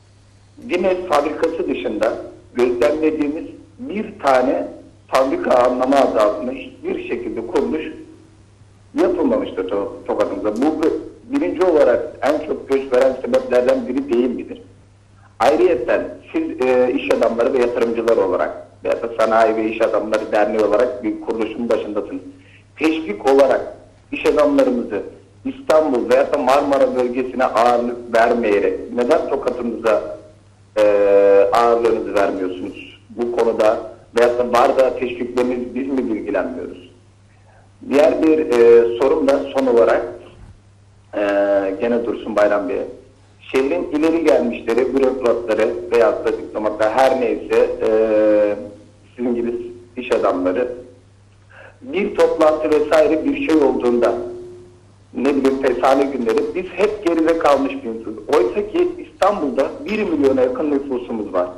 Dimes fabrikası dışında gözlemlediğimiz bir tane fabrika anlamı adı altında hiçbir şekilde kuruluş yapılmamıştır to- Tokat'ımızda. Bu birinci olarak en çok göç veren sebeplerden biri değil midir? Ayrıyeten siz e, iş adamları ve yatırımcılar olarak veya da Sanayi ve İş Adamları Derneği olarak bir kuruluşun başındasınız. Teşvik olarak iş adamlarımızı İstanbul veya da Marmara bölgesine ağırlık vermeyerek neden Tokat'ımıza e, ağırlığınızı vermiyorsunuz bu konuda? Veyahut da var da teşvikleriniz, biz mi bilgilenmiyoruz? Diğer bir e, sorum da son olarak e, gene Dursun Bayram Bey'e. Şehrin ileri gelmişleri, bürokratları veyahut da diplomatlar her neyse e, sizin gibi iş adamları bir toplantı vesaire bir şey olduğunda ne bileyim fesane günleri biz hep geride kalmış bir insanız. Oysa ki İstanbul'da bir milyona yakın nüfusumuz var.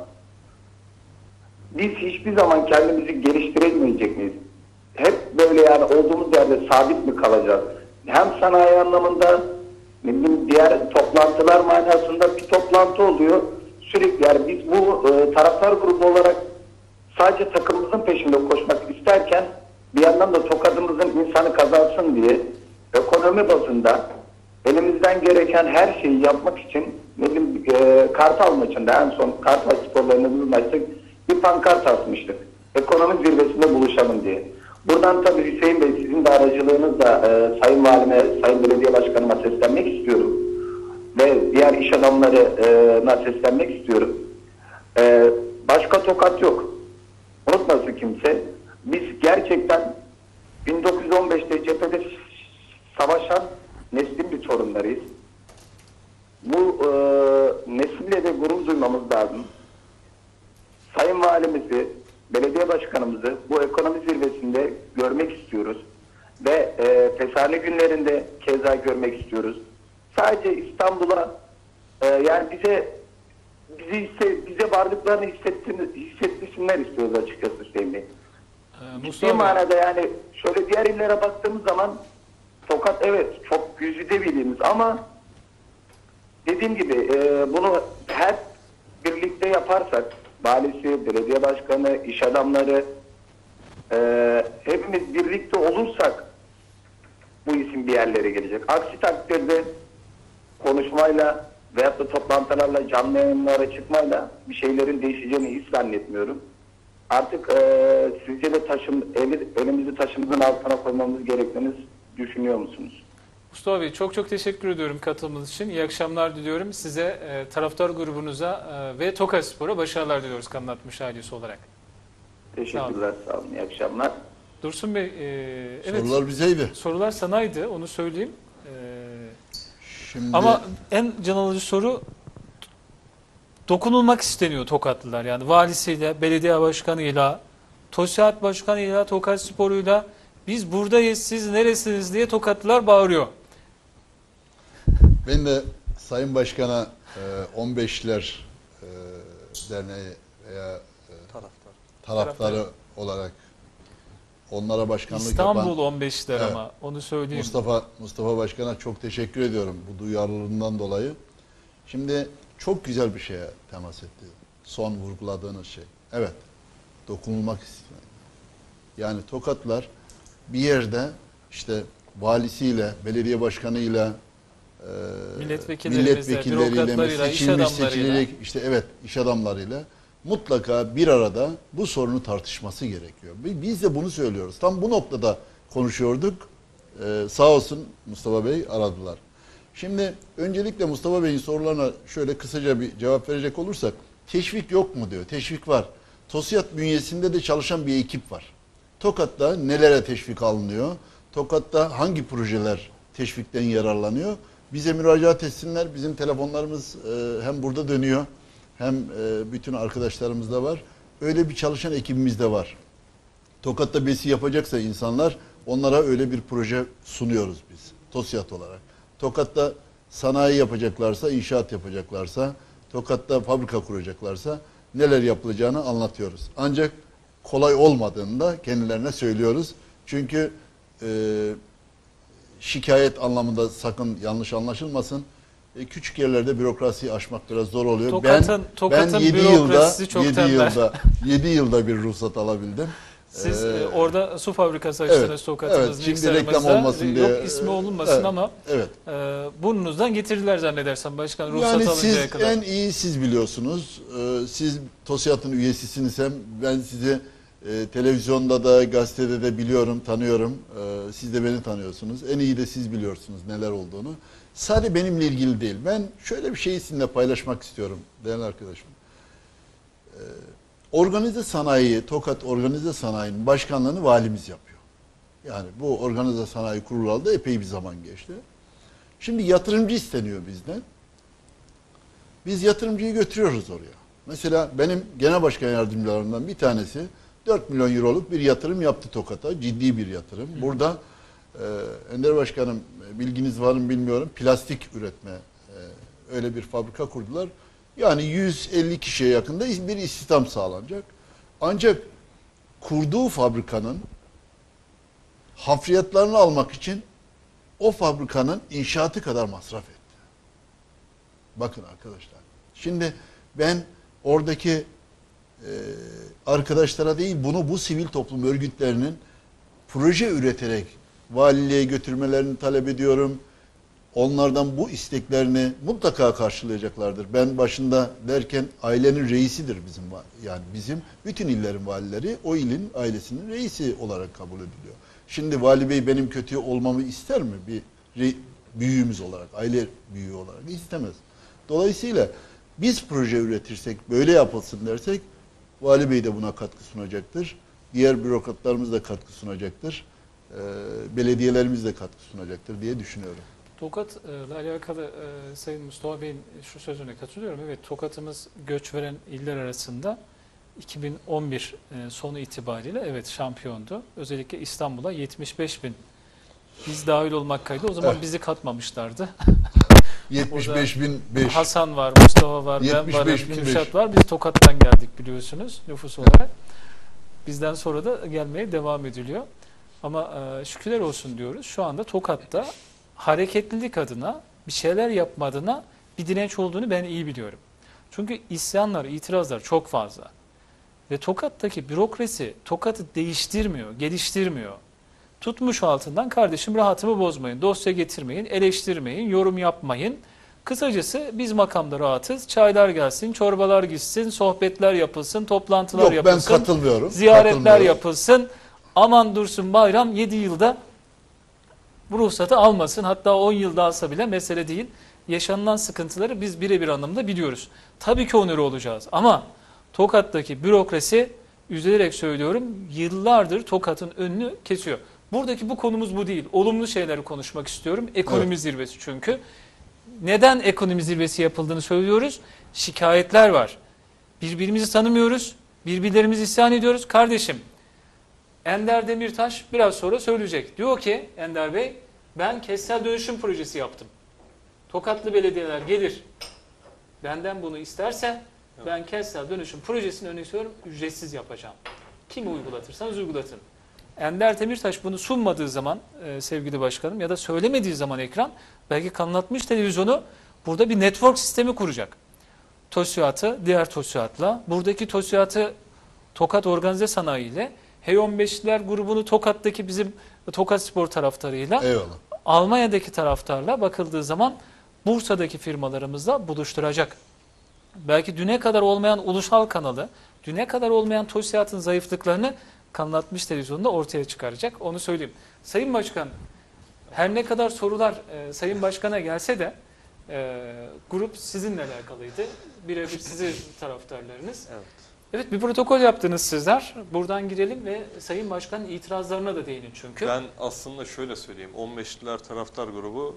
Biz hiçbir zaman kendimizi geliştiremeyecek miyiz? Hep böyle yani olduğumuz yerde sabit mi kalacağız? Hem sanayi anlamında ne bileyim diğer toplantılar manasında bir toplantı oluyor. Sürekli yani biz bu e, taraftar grubu olarak sadece takımımızın peşinde koşmak isterken bir yandan da tokadımızın insanı kazansın diye ekonomi bazında elimizden gereken her şeyi yapmak için ne bileyim e, Kartal maçında en son Kartal sporlarını maçta bir pankart asmıştık. Ekonomi zirvesinde buluşalım diye. Buradan tabii Hüseyin Bey sizin de aracılığınızla e, Sayın Valime, Sayın Belediye Başkanıma seslenmek istiyorum. Ve diğer iş adamlarına seslenmek istiyorum. E, başka tokat yok. Unutmasın kimse. Biz gerçekten bin dokuz yüz on beşte cephede savaşan neslin bir torunlarıyız. Bu e, nesille de gurur duymamız lazım. Sayın Valimizi, belediye başkanımızı bu ekonomi zirvesinde görmek istiyoruz. Ve e, fesane günlerinde keza görmek istiyoruz. Sadece İstanbul'a e, yani bize bizi hisse, bize varlıklarını hissettirsinler istiyoruz açıkçası Hüseyin Bey. Ee, Ciddi manada yani şöyle diğer illere baktığımız zaman Tokat evet çok güzide bildiğimiz ama dediğim gibi e, bunu her birlikte yaparsak valisi, belediye başkanı, iş adamları e, hepimiz birlikte olursak bu isim bir yerlere gelecek. Aksi takdirde konuşmayla veyahut da toplantılarla, canlı yayınlara çıkmayla bir şeylerin değişeceğini hiç zannetmiyorum. Artık e, sizce de taşım, eli, elimizi taşımızın altına koymamız gerektiğini düşünüyor musunuz? Mustafa Bey çok çok teşekkür ediyorum katılımınız için. İyi akşamlar diliyorum. Size, e, taraftar grubunuza e, ve Tokat Spor'a başarılar diliyoruz Kanal altmış ailesi olarak. Teşekkürler, sağ olun. İyi akşamlar. Dursun Bey, e, evet. Sorular bizeydi. Sorular sanaydı, onu söyleyeyim. E, Şimdi ama en can alıcı soru dokunulmak isteniyor Tokatlılar. Yani valisiyle, belediye başkanıyla, TOSİAD başkanıyla, Tokat Spor'uyla biz buradayız, siz neresiniz diye Tokatlılar bağırıyor. ben de Sayın Başkan'a e, on beşler e, Derneği veya e, Taraftar. taraftarı Taraftar. olarak onlara başkanlık İstanbul yapan on beşler Evet. ama onu söyleyeyim. Mustafa Mustafa Başkan'a çok teşekkür ediyorum bu duyarlılığından dolayı. Şimdi çok güzel bir şeye temas etti. Son vurguladığınız şey. Evet. Dokunulmak istiyor. Yani Tokatlar bir yerde işte valisiyle, belediye başkanıyla, e, Milletvekillerimizle, milletvekilleriyle, bürokratlarıyla, iş seçilmiş, adamlarıyla. seçilerek, işte evet iş adamlarıyla mutlaka bir arada bu sorunu tartışması gerekiyor. Biz de bunu söylüyoruz. Tam bu noktada konuşuyorduk. Ee, sağ olsun Mustafa Bey aradılar. Şimdi öncelikle Mustafa Bey'in sorularına şöyle kısaca bir cevap verecek olursak, teşvik yok mu diyor. Teşvik var. TOSİAD bünyesinde de çalışan bir ekip var. Tokat'ta nelere teşvik alınıyor? Tokat'ta hangi projeler teşvikten yararlanıyor? Bize müracaat etsinler. Bizim telefonlarımız e, hem burada dönüyor hem e, bütün arkadaşlarımız da var. Öyle bir çalışan ekibimiz de var. Tokat'ta besi yapacaksa insanlar, onlara öyle bir proje sunuyoruz biz TOSİAD olarak. Tokat'ta sanayi yapacaklarsa, inşaat yapacaklarsa, Tokat'ta fabrika kuracaklarsa neler yapılacağını anlatıyoruz. Ancak kolay olmadığını da kendilerine söylüyoruz. Çünkü e, şikayet anlamında sakın yanlış anlaşılmasın. E, küçük yerlerde bürokrasiyi aşmak biraz zor oluyor. Tokat'ın, ben Tokat'ın ben yedi bürokrasisi yılda çok yedi tembel. yılda yedi yılda bir ruhsat alabildim. Siz Ee, e, orada su fabrikası açtınız evet, Tokat'ınız. evet, şimdi Niksar'ımızda. reklam olmasın diye. Yok ismi olunmasın Evet, ama evet. e, burnunuzdan getirdiler zannedersem başkan ruhsat Yani alıncaya siz kadar. en iyi siz biliyorsunuz. Ee, siz TOSİAD'ın üyesisiniz, ben sizi e, televizyonda da gazetede de biliyorum, tanıyorum. Ee, siz de beni tanıyorsunuz. En iyi de siz biliyorsunuz neler olduğunu. Sadece benimle ilgili değil. Ben şöyle bir şeyi sizinle paylaşmak istiyorum değerli arkadaşım. organize sanayi, Tokat Organize Sanayi'nin başkanlığını valimiz yapıyor. Yani bu organize sanayi kurulalı da epey bir zaman geçti. Şimdi yatırımcı isteniyor bizden. Biz yatırımcıyı götürüyoruz oraya. Mesela benim genel başkan yardımcılarımdan bir tanesi dört milyon euroluk bir yatırım yaptı Tokat'a. Ciddi bir yatırım. Burada e, Ender Başkanım, bilginiz var mı bilmiyorum, plastik üretme e, öyle bir fabrika kurdular. Yani yüz elli kişiye yakında bir istihdam sağlanacak. Ancak kurduğu fabrikanın hafriyatlarını almak için o fabrikanın inşaatı kadar masraf etti. Bakın arkadaşlar. Şimdi ben oradaki e, arkadaşlara değil, bunu bu sivil toplum örgütlerinin proje üreterek valiliğe götürmelerini talep ediyorum. Onlardan bu isteklerini mutlaka karşılayacaklardır. Ben başında derken ailenin reisidir bizim, yani bizim bütün illerin valileri o ilin ailesinin reisi olarak kabul ediliyor. Şimdi vali bey benim kötü olmamı ister mi? Bir re, büyüğümüz olarak, aile büyüğü olarak istemez. Dolayısıyla biz proje üretirsek, böyle yapılsın dersek vali bey de buna katkı sunacaktır. Diğer bürokratlarımız da katkı sunacaktır. E, belediyelerimiz de katkı sunacaktır diye düşünüyorum. Tokat'la alakalı e, Sayın Mustafa Bey'in şu sözüne katılıyorum. Evet, Tokat'ımız göç veren iller arasında iki bin on bir e, sonu itibariyle evet şampiyondu. Özellikle İstanbul'a yetmiş beş bin biz dahil olmak kaydı. O zaman Evet. bizi katmamışlardı. yetmiş beş bin beş. Hasan var, Mustafa var, ben varım, Kürşat var. Biz Tokat'tan geldik biliyorsunuz nüfus olarak. Bizden sonra da gelmeye devam ediliyor. Ama e, şükürler olsun diyoruz. Şu anda Tokat'ta hareketlilik adına, bir şeyler yapma adına bir direnç olduğunu ben iyi biliyorum. Çünkü isyanlar, itirazlar çok fazla. Ve Tokat'taki bürokrasi Tokat'ı değiştirmiyor, geliştirmiyor. Tutmuş altından kardeşim rahatımı bozmayın, dosya getirmeyin, eleştirmeyin, yorum yapmayın. Kısacası biz makamda rahatız, çaylar gelsin, çorbalar gitsin, sohbetler yapılsın, toplantılar Yok, yapılsın. ben katılmıyorum. Ziyaretler Katılmıyorum. yapılsın. Aman dursun bayram yedi yılda bu ruhsatı almasın. Hatta on yılda alsa bile mesele değil. Yaşanılan sıkıntıları biz birebir anlamda biliyoruz. Tabii ki onuru olacağız. Ama Tokat'taki bürokrasi, üzülerek söylüyorum, yıllardır Tokat'ın önünü kesiyor. Buradaki bu konumuz bu değil. Olumlu şeyleri konuşmak istiyorum. Ekonomi evet. zirvesi çünkü. Neden ekonomi zirvesi yapıldığını söylüyoruz? Şikayetler var. Birbirimizi tanımıyoruz. Birbirlerimizi isyan ediyoruz. Kardeşim, Ender Demirtaş biraz sonra söyleyecek. Diyor ki Ender Bey, ben kentsel dönüşüm projesi yaptım. Tokatlı belediyeler gelir, benden bunu isterse ben kentsel dönüşüm projesini örnek söylüyorum, ücretsiz yapacağım. Kimi uygulatırsanız uygulatın. Ender Demirtaş bunu sunmadığı zaman e, sevgili başkanım ya da söylemediği zaman ekran, belki Kanal altmış televizyonu burada bir network sistemi kuracak. TOSİAD'ı diğer TOSİAD'la, buradaki TOSİAD'ı Tokat Organize Sanayi ile, H on beşler grubunu Tokat'taki bizim Tokat Spor taraftarıyla, eyvallah, Almanya'daki taraftarla bakıldığı zaman Bursa'daki firmalarımızla buluşturacak. Belki düne kadar olmayan ulusal kanalı, düne kadar olmayan TOSİAD'ın zayıflıklarını Kanal altmış televizyonunda ortaya çıkaracak. Onu söyleyeyim. Sayın Başkan, her ne kadar sorular e, Sayın Başkan'a gelse de e, grup sizinle alakalıydı. Birebir sizin taraftarlarınız. Evet. Evet, bir protokol yaptınız sizler. Buradan girelim ve Sayın Başkan'ın itirazlarına da değinin çünkü. Ben aslında şöyle söyleyeyim. on beşliler taraftar grubu,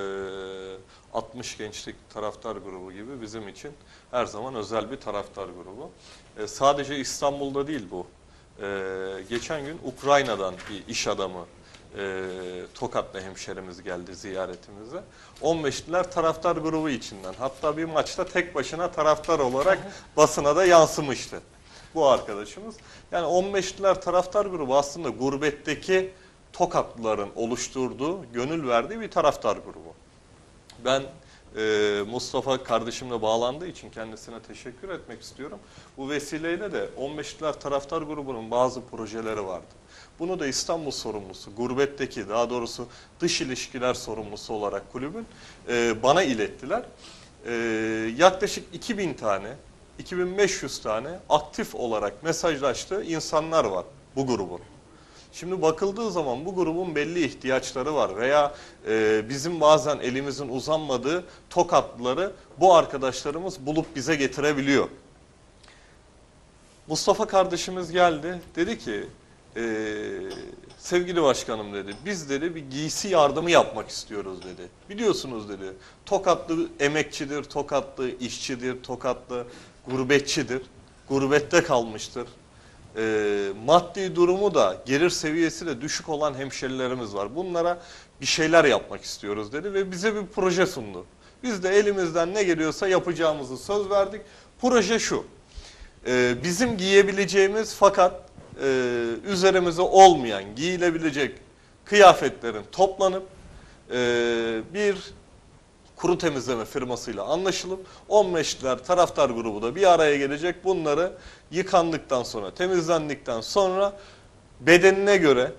altmış gençlik taraftar grubu gibi bizim için her zaman özel bir taraftar grubu. Sadece İstanbul'da değil bu. Geçen gün Ukrayna'dan bir iş adamı, Tokatlı hemşerimiz geldi ziyaretimize. on beşliler taraftar grubu içinden. Hatta bir maçta tek başına taraftar olarak basına da yansımıştı bu arkadaşımız. Yani on beşliler taraftar grubu aslında gurbetteki Tokatlıların oluşturduğu, gönül verdiği bir taraftar grubu. Ben e, Mustafa kardeşimle bağlandığı için kendisine teşekkür etmek istiyorum. Bu vesileyle de on beşliler taraftar grubunun bazı projeleri vardı. Bunu da İstanbul sorumlusu, gurbetteki, daha doğrusu dış ilişkiler sorumlusu olarak kulübün e, bana ilettiler. E, yaklaşık iki bin tane, iki bin beş yüz tane aktif olarak mesajlaştığı insanlar var bu grubun. Şimdi bakıldığı zaman bu grubun belli ihtiyaçları var veya e, bizim bazen elimizin uzanmadığı Tokatlıları bu arkadaşlarımız bulup bize getirebiliyor. Mustafa kardeşimiz geldi. Dedi ki e, sevgili başkanım dedi. Biz dedi bir giysi yardımı yapmak istiyoruz dedi. Biliyorsunuz dedi. Tokatlı emekçidir, Tokatlı işçidir, Tokatlı gurbetçidir. Gurbette kalmıştır. E, maddi durumu da gelir seviyesi de düşük olan hemşerilerimiz var. Bunlara bir şeyler yapmak istiyoruz dedi ve bize bir proje sundu. Biz de elimizden ne geliyorsa yapacağımızı söz verdik. Proje şu. E, bizim giyebileceğimiz fakat e, üzerimize olmayan giyilebilecek kıyafetlerin toplanıp e, bir kuru temizleme firmasıyla anlaşılıp on beşler taraftar grubu da bir araya gelecek. Bunları yıkandıktan sonra, temizlendikten sonra bedenine göre,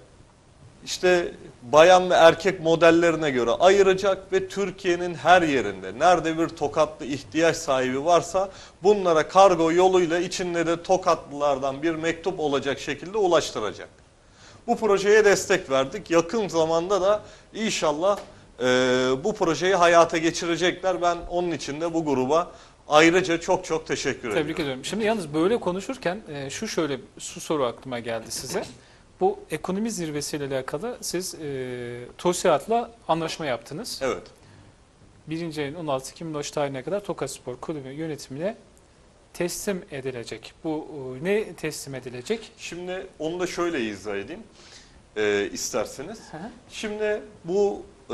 işte bayan ve erkek modellerine göre ayıracak ve Türkiye'nin her yerinde nerede bir Tokatlı ihtiyaç sahibi varsa bunlara kargo yoluyla içinde de Tokatlılardan bir mektup olacak şekilde ulaştıracak. Bu projeye destek verdik. Yakın zamanda da inşallah e, bu projeyi hayata geçirecekler. Ben onun için de bu gruba ayrıca çok çok teşekkür Tebrik ediyorum. Tebrik ediyorum. Şimdi yalnız böyle konuşurken e, şu şöyle şu soru aklıma geldi size. Bu ekonomi zirvesiyle alakalı siz e, TOSİAD'la anlaşma yaptınız. Evet. Birinci ayın on altı Ekim tarihine kadar Tokat Spor Kulübü yönetimine teslim edilecek. Bu e, ne teslim edilecek? Şimdi onu da şöyle izah edeyim e, isterseniz. Hı hı. Şimdi bu e,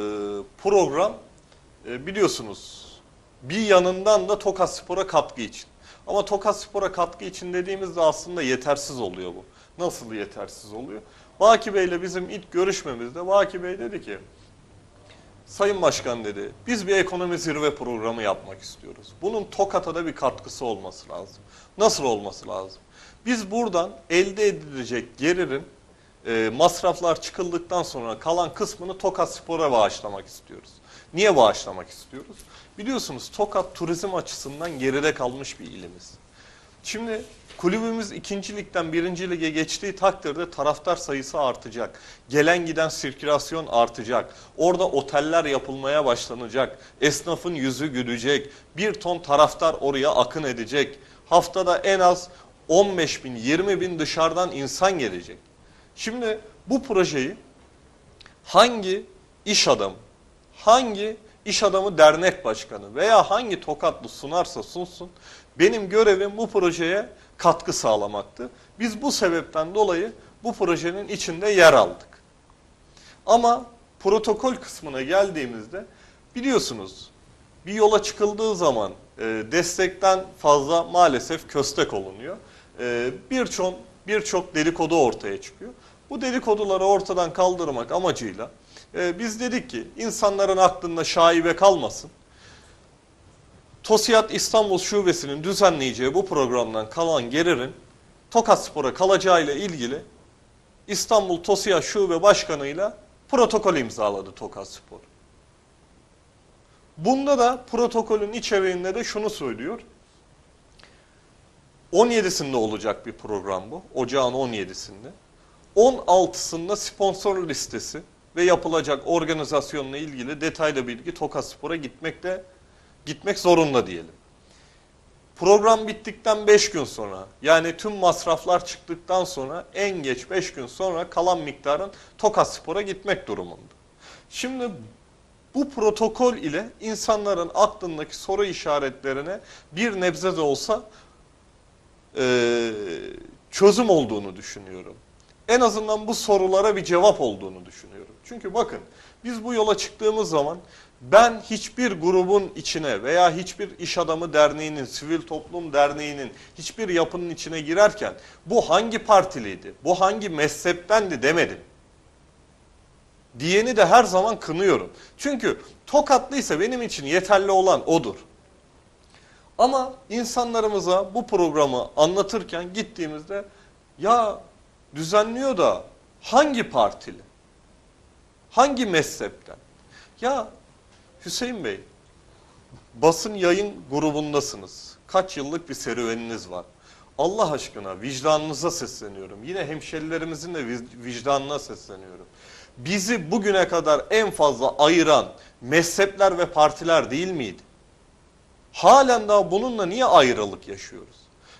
program e, biliyorsunuz bir yanından da Tokat Spor'a katkı için. Ama Tokat Spor'a katkı için dediğimizde aslında yetersiz oluyor bu. Nasıl yetersiz oluyor? Vaki Bey ile bizim ilk görüşmemizde Vaki Bey dedi ki, Sayın Başkan dedi, biz bir ekonomi zirve programı yapmak istiyoruz. Bunun Tokat'a da bir katkısı olması lazım. Nasıl olması lazım? Biz buradan elde edilecek gelirin e, masraflar çıkıldıktan sonra kalan kısmını Tokat Spor'a bağışlamak istiyoruz. Niye bağışlamak istiyoruz? Biliyorsunuz Tokat turizm açısından geride kalmış bir ilimiz. Şimdi kulübümüz ikinci ligden birinci lige geçtiği takdirde taraftar sayısı artacak. Gelen giden sirkülasyon artacak. Orada oteller yapılmaya başlanacak. Esnafın yüzü gülecek. Bir ton taraftar oraya akın edecek. Haftada en az on beş bin yirmi bin dışarıdan insan gelecek. Şimdi bu projeyi hangi iş adamı, hangi iş adamı dernek başkanı veya hangi Tokatlı sunarsa sunsun, benim görevim bu projeye katkı sağlamaktı. Biz bu sebepten dolayı bu projenin içinde yer aldık. Ama protokol kısmına geldiğimizde biliyorsunuz bir yola çıkıldığı zaman e, destekten fazla maalesef köstek olunuyor. E, Birçok birçok dedikodu ortaya çıkıyor. Bu dedikoduları ortadan kaldırmak amacıyla e, biz dedik ki insanların aklında şaibe kalmasın. TOSİAD İstanbul Şubesi'nin düzenleyeceği bu programdan kalan gelirin Tokat Spor'a kalacağıyla ilgili İstanbul TOSİAD Şube Başkanı'yla protokol imzaladı Tokat Spor. Bunda da protokolün içeriğinde de şunu söylüyor. on yedisinde olacak bir program bu. Ocağın on yedisinde. on altısında sponsor listesi ve yapılacak organizasyonla ilgili detaylı bilgi Tokat Spor'a gitmekte gitmek zorunda diyelim. Program bittikten beş gün sonra, yani tüm masraflar çıktıktan sonra en geç beş gün sonra kalan miktarın Tokat Spor'a gitmek durumunda. Şimdi bu protokol ile insanların aklındaki soru işaretlerine bir nebze de olsa e, çözüm olduğunu düşünüyorum. En azından bu sorulara bir cevap olduğunu düşünüyorum. Çünkü bakın biz bu yola çıktığımız zaman ben hiçbir grubun içine veya hiçbir iş adamı derneğinin, sivil toplum derneğinin hiçbir yapının içine girerken bu hangi partiliydi, bu hangi mezheptendi demedim. Diyeni de her zaman kınıyorum. Çünkü Tokatlıysa benim için yeterli olan odur. Ama insanlarımıza bu programı anlatırken gittiğimizde ya düzenliyor da hangi partili, hangi mezhepten? Ya Hüseyin Bey, basın yayın grubundasınız. Kaç yıllık bir serüveniniz var. Allah aşkına vicdanınıza sesleniyorum. Yine hemşerilerimizin de vicdanına sesleniyorum. Bizi bugüne kadar en fazla ayıran mezhepler ve partiler değil miydi? Halen daha bununla niye ayrılık yaşıyoruz?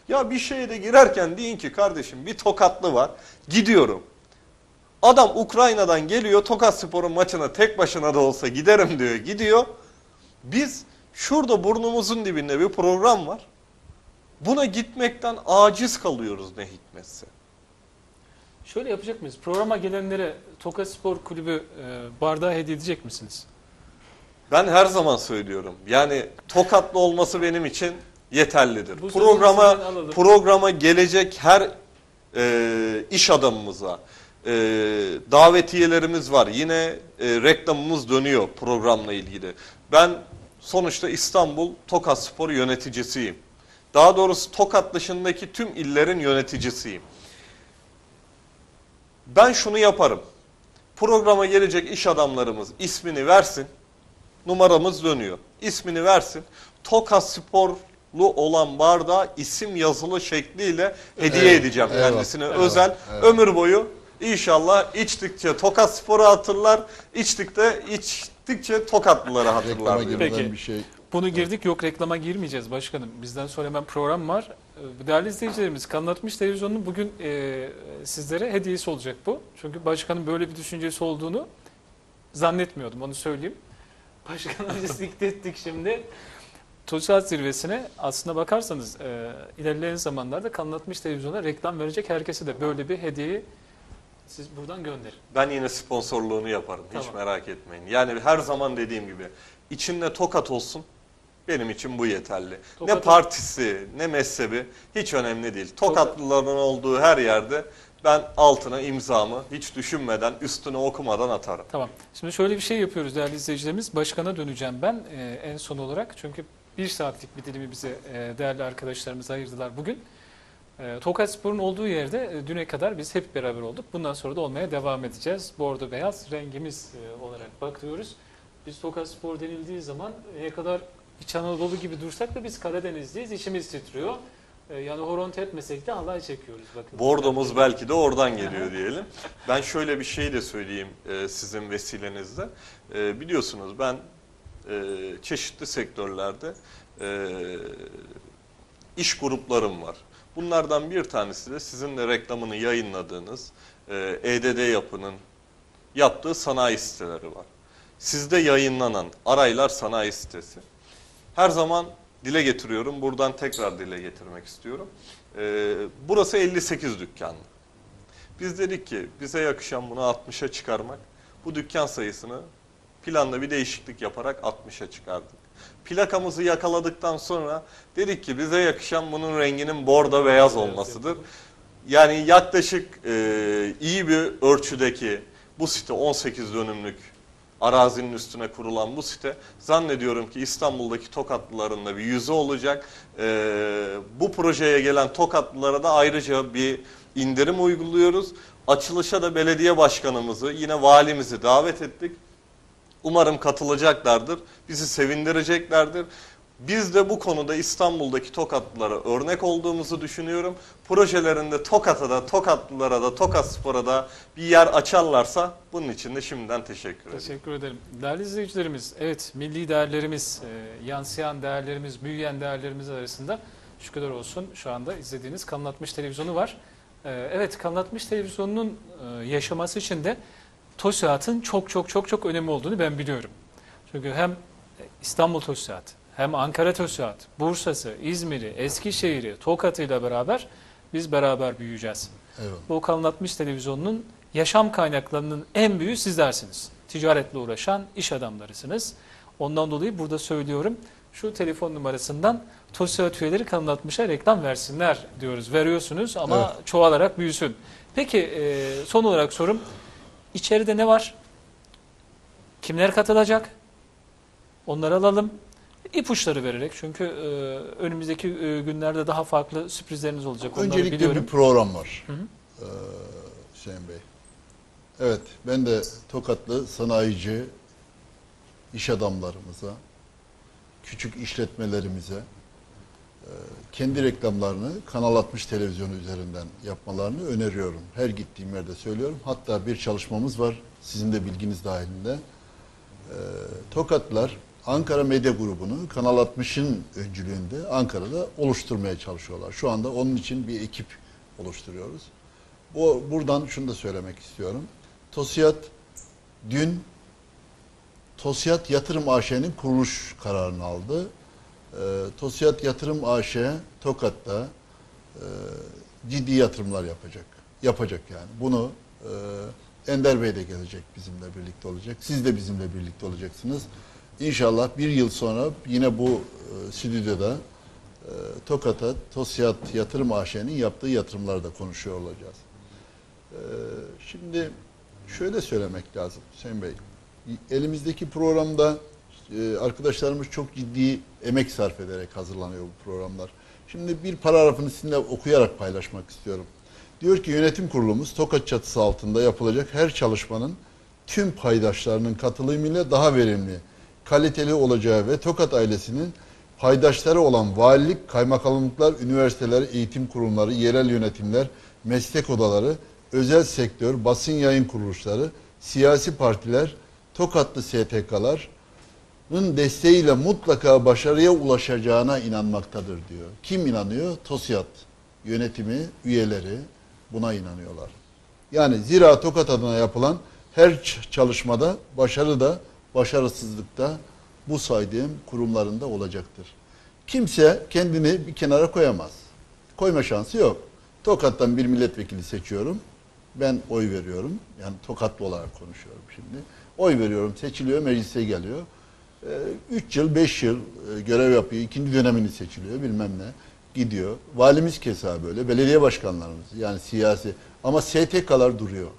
Ya bir şeye de girerken deyin ki kardeşim bir Tokatlı var, gidiyorum. Adam Ukrayna'dan geliyor, Tokatspor'un maçına tek başına da olsa giderim diyor, gidiyor. Biz şurada burnumuzun dibinde bir program var. Buna gitmekten aciz kalıyoruz ne hikmetse. Şöyle yapacak mıyız? Programa gelenlere Tokat Spor Kulübü e, bardağı hediye edecek misiniz? Ben her zaman söylüyorum. Yani Tokatlı olması benim için yeterlidir. Bu Programa sözü sizden alalım. programa gelecek her e, iş adamımıza e, davetiyelerimiz var. Yine e, reklamımız dönüyor programla ilgili. Ben sonuçta İstanbul Tokatspor yöneticisiyim. Daha doğrusu Tokat dışındaki tüm illerin yöneticisiyim. Ben şunu yaparım. Programa gelecek iş adamlarımız ismini versin. Numaramız dönüyor. İsmini versin. Tokatsporlu olan bardağı isim yazılı şekliyle hediye Evet, edeceğim eyvallah, kendisine. eyvallah, Özel evet. ömür boyu inşallah içtikçe Tokatspor'u hatırlar. İçtikçe içtikçe Tokatlıları hatırlar. Reklama diyor. girmeden Peki. bir şey. Bunu girdik, yok reklama girmeyeceğiz başkanım. Bizden sonra hemen program var. Ee, Değerli izleyicilerimiz, Kanal altmış Televizyonu'nun bugün e, sizlere hediyesi olacak bu. Çünkü başkanın böyle bir düşüncesi olduğunu zannetmiyordum, onu söyleyeyim. Başkanı biz dikte ettik şimdi. Tokat zirvesine aslına bakarsanız e, ilerleyen zamanlarda Kanal altmış Televizyon'a reklam verecek herkese de böyle bir hediyeyi siz buradan gönderin. Ben yine sponsorluğunu yaparım. Hiç Tamam. merak etmeyin. Yani her zaman dediğim gibi içinde Tokat olsun. Benim için bu yeterli. Tokat'ın- Ne partisi, ne mezhebi hiç önemli değil. Tokatlıların olduğu her yerde ben altına imzamı hiç düşünmeden, üstüne okumadan atarım. Tamam. Şimdi şöyle bir şey yapıyoruz değerli izleyicilerimiz. Başkana döneceğim ben e, en son olarak. Çünkü bir saatlik bir dilimi bize e, değerli arkadaşlarımız ayırdılar bugün. E, Tokatspor'un olduğu yerde e, düne kadar biz hep beraber olduk. Bundan sonra da olmaya devam edeceğiz. Bordo beyaz rengimiz e, olarak bakıyoruz. Biz Tokatspor denildiği zaman ne kadar İç Anadolu gibi dursak da biz Karadenizliyiz. İçimiz titriyor. E, yani horon tepmesek de halay çekiyoruz. Bakın. Bordomuz belki de oradan geliyor diyelim. Ben şöyle bir şey de söyleyeyim e, sizin vesilenizle. E, biliyorsunuz ben e, çeşitli sektörlerde e, iş gruplarım var. Bunlardan bir tanesi de sizin de reklamını yayınladığınız e, E D D Yapı'nın yaptığı sanayi siteleri var. Sizde yayınlanan Araylar Sanayi Sitesi. Her zaman dile getiriyorum. Buradan tekrar dile getirmek istiyorum. Ee, burası elli sekiz dükkanlı. Biz dedik ki bize yakışan bunu altmışa çıkarmak. Bu dükkan sayısını planda bir değişiklik yaparak altmışa çıkardık. Plakamızı yakaladıktan sonra dedik ki bize yakışan bunun renginin bordo beyaz olmasıdır. Yani yaklaşık e, iyi bir ölçüdeki bu site on sekiz dönümlük arazinin üstüne kurulan bu site zannediyorum ki İstanbul'daki Tokatlıların da bir yüzü olacak. Ee, bu projeye gelen Tokatlılara da ayrıca bir indirim uyguluyoruz. Açılışa da belediye başkanımızı yine valimizi davet ettik. Umarım katılacaklardır. Bizi sevindireceklerdir. Biz de bu konuda İstanbul'daki Tokatlılara örnek olduğumuzu düşünüyorum. Projelerinde Tokat'a da, Tokatlılara da, Tokatspor'a da bir yer açarlarsa bunun için de şimdiden teşekkür ederim. Teşekkür ederim. Değerli izleyicilerimiz, evet milli değerlerimiz, e, yansıyan değerlerimiz, büyüyen değerlerimiz arasında şükürler olsun şu anda izlediğiniz Kanal altmış Televizyonu var. E, evet Kanal altmış Televizyonu'nun e, yaşaması için de TOSİAD'ın çok çok çok çok önemli olduğunu ben biliyorum. Çünkü hem İstanbul TOSİAD, hem Ankara TOSİAD, Bursa'sı, İzmir'i, Eskişehir'i, Tokat'ı ile beraber biz beraber büyüyeceğiz. Eyvallah. Bu Kanal altmış Televizyonu'nun yaşam kaynaklarının en büyüğü sizlersiniz. Ticaretle uğraşan iş adamlarısınız. Ondan dolayı burada söylüyorum, şu telefon numarasından TOSİAD üyeleri Kanal altmışa reklam versinler diyoruz. Veriyorsunuz ama Evet. çoğalarak büyüsün. Peki e, son olarak sorum, içeride ne var? Kimler katılacak? Onları alalım. İpuçları vererek, çünkü e, önümüzdeki e, günlerde daha farklı sürprizleriniz olacak. Onları Öncelikle biliyorum. bir program var. Hı hı. Ee, Hüseyin Bey. Evet, ben de Tokatlı sanayici iş adamlarımıza, küçük işletmelerimize e, kendi reklamlarını Kanal altmış televizyonu üzerinden yapmalarını öneriyorum. Her gittiğim yerde söylüyorum. Hatta bir çalışmamız var, sizin de bilginiz dahilinde. E, Tokatlılar Ankara Medya Grubu'nu Kanal altmışın öncülüğünde Ankara'da oluşturmaya çalışıyorlar. Şu anda onun için bir ekip oluşturuyoruz. Bu, buradan şunu da söylemek istiyorum. TOSİAD dün TOSİAD Yatırım A Ş'nin kuruluş kararını aldı. E, TOSİAD Yatırım A Ş Tokat'ta e, ciddi yatırımlar yapacak. Yapacak yani. Bunu e, Ender Bey de gelecek, bizimle birlikte olacak. Siz de bizimle birlikte olacaksınız. İnşallah bir yıl sonra yine bu e, stüdyoda e, Tokat'a TOSİAD Yatırım A Ş'nin yaptığı yatırımlarda konuşuyor olacağız. E, şimdi şöyle söylemek lazım Hüseyin Bey. Elimizdeki programda e, arkadaşlarımız çok ciddi emek sarf ederek hazırlanıyor bu programlar. Şimdi bir paragrafını sizinle okuyarak paylaşmak istiyorum. Diyor ki yönetim kurulumuz Tokat çatısı altında yapılacak her çalışmanın tüm paydaşlarının katılımıyla daha verimli, kaliteli olacağı ve Tokat ailesinin paydaşları olan valilik, kaymakamlıklar, üniversiteler, eğitim kurumları, yerel yönetimler, meslek odaları, özel sektör, basın yayın kuruluşları, siyasi partiler, Tokatlı S T K'ların desteğiyle mutlaka başarıya ulaşacağına inanmaktadır diyor. Kim inanıyor? TOSİAD yönetimi, üyeleri buna inanıyorlar. Yani zira Tokat adına yapılan her çalışmada başarı da başarısızlık da bu saydığım kurumlarında olacaktır. Kimse kendini bir kenara koyamaz. Koyma şansı yok. Tokat'tan bir milletvekili seçiyorum. Ben oy veriyorum. Yani Tokatlı olarak konuşuyorum şimdi. Oy veriyorum, seçiliyor, meclise geliyor. Üç yıl, beş yıl görev yapıyor. İkinci dönemini seçiliyor, bilmem ne. Gidiyor. Valimiz keza böyle. Belediye başkanlarımız, yani siyasi. Ama S T K'lar duruyor.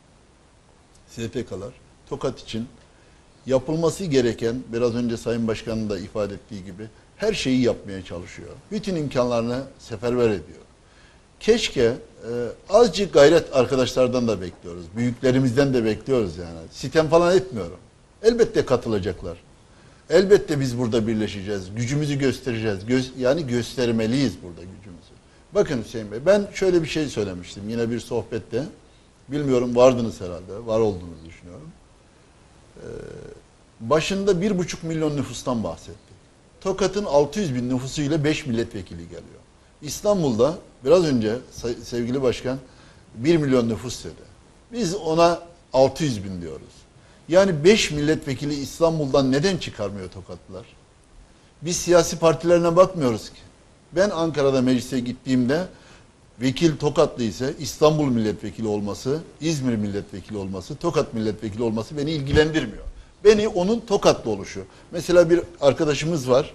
S T K'lar Tokat için yapılması gereken, biraz önce Sayın Başkan'ın da ifade ettiği gibi, her şeyi yapmaya çalışıyor. Bütün imkanlarını seferber ediyor. Keşke e, azıcık gayret arkadaşlardan da bekliyoruz. Büyüklerimizden de bekliyoruz yani. Sitem falan etmiyorum. Elbette katılacaklar. Elbette biz burada birleşeceğiz. Gücümüzü göstereceğiz. Göz, yani göstermeliyiz burada gücümüzü. Bakın Hüseyin Bey, ben şöyle bir şey söylemiştim yine bir sohbette. Bilmiyorum, vardınız herhalde. Var olduğunuzu düşünüyorum. Ee, başında bir buçuk milyon nüfustan bahsettik. Tokat'ın altı yüz bin nüfusuyla beş milletvekili geliyor. İstanbul'da biraz önce sevgili başkan bir milyon nüfus dedi. Biz ona altı yüz bin diyoruz. Yani beş milletvekili İstanbul'dan neden çıkarmıyor Tokatlılar? Biz siyasi partilerine bakmıyoruz ki. Ben Ankara'da meclise gittiğimde vekil Tokatlı ise İstanbul milletvekili olması, İzmir milletvekili olması, Tokat milletvekili olması beni ilgilendirmiyor. Beni onun Tokatlı oluşu. Mesela bir arkadaşımız var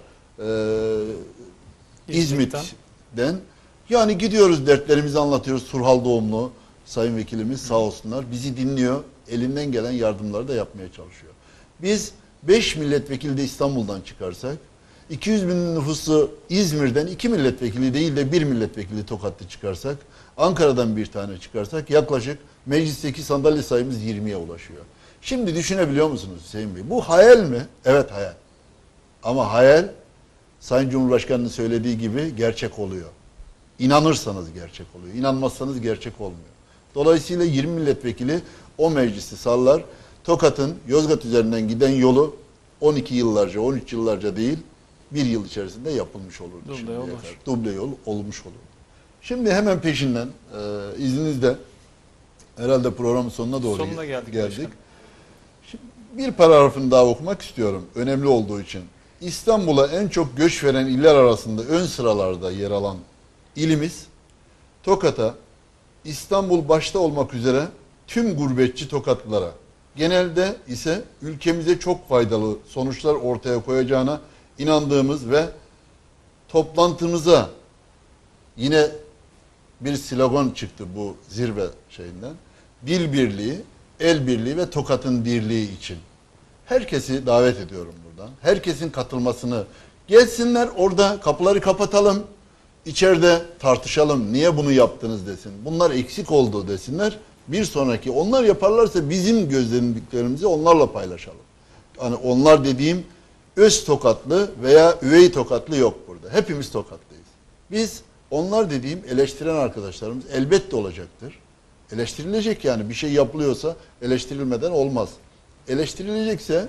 e, İzmit'ten. Yani gidiyoruz, dertlerimizi anlatıyoruz. Turhal doğumlu sayın vekilimiz sağ olsunlar. Bizi dinliyor. Elinden gelen yardımları da yapmaya çalışıyor. Biz beş milletvekili de İstanbul'dan çıkarsak, iki yüz bin nüfusu İzmir'den iki milletvekili değil de bir milletvekili Tokatlı çıkarsak, Ankara'dan bir tane çıkarsak yaklaşık meclisteki sandalye sayımız yirmiye ulaşıyor. Şimdi düşünebiliyor musunuz Hüseyin Bey? Bu hayal mi? Evet, hayal. Ama hayal Sayın Cumhurbaşkanı'nın söylediği gibi gerçek oluyor. İnanırsanız gerçek oluyor. İnanmazsanız gerçek olmuyor. Dolayısıyla yirmi milletvekili o meclisi sallar. Tokat'ın Yozgat üzerinden giden yolu on iki yıllarca, on üç yıllarca değil, bir yıl içerisinde yapılmış olurdu. Duble yol. Duble yol olmuş olurdu. Şimdi hemen peşinden e, izninizle herhalde programın sonuna doğru Sonuna geldik. geldik. Şimdi bir paragrafını daha okumak istiyorum. Önemli olduğu için. İstanbul'a en çok göç veren iller arasında ön sıralarda yer alan ilimiz Tokat'a, İstanbul başta olmak üzere tüm gurbetçi Tokatlılara, genelde ise ülkemize çok faydalı sonuçlar ortaya koyacağına inandığımız ve toplantımıza yine bir slogan çıktı bu zirve şeyinden. Dil birliği, el birliği ve Tokat'ın dirliği için. Herkesi davet ediyorum buradan. Herkesin katılmasını, gelsinler, orada kapıları kapatalım, içeride tartışalım. Niye bunu yaptınız desin. Bunlar eksik oldu desinler. Bir sonraki onlar yaparlarsa bizim gözlemlediklerimizi onlarla paylaşalım. Yani onlar dediğim öz Tokatlı veya üvey Tokatlı yok burada. Hepimiz Tokatlıyız. Biz onlar dediğim eleştiren arkadaşlarımız elbette olacaktır. Eleştirilecek, yani bir şey yapılıyorsa eleştirilmeden olmaz. Eleştirilecekse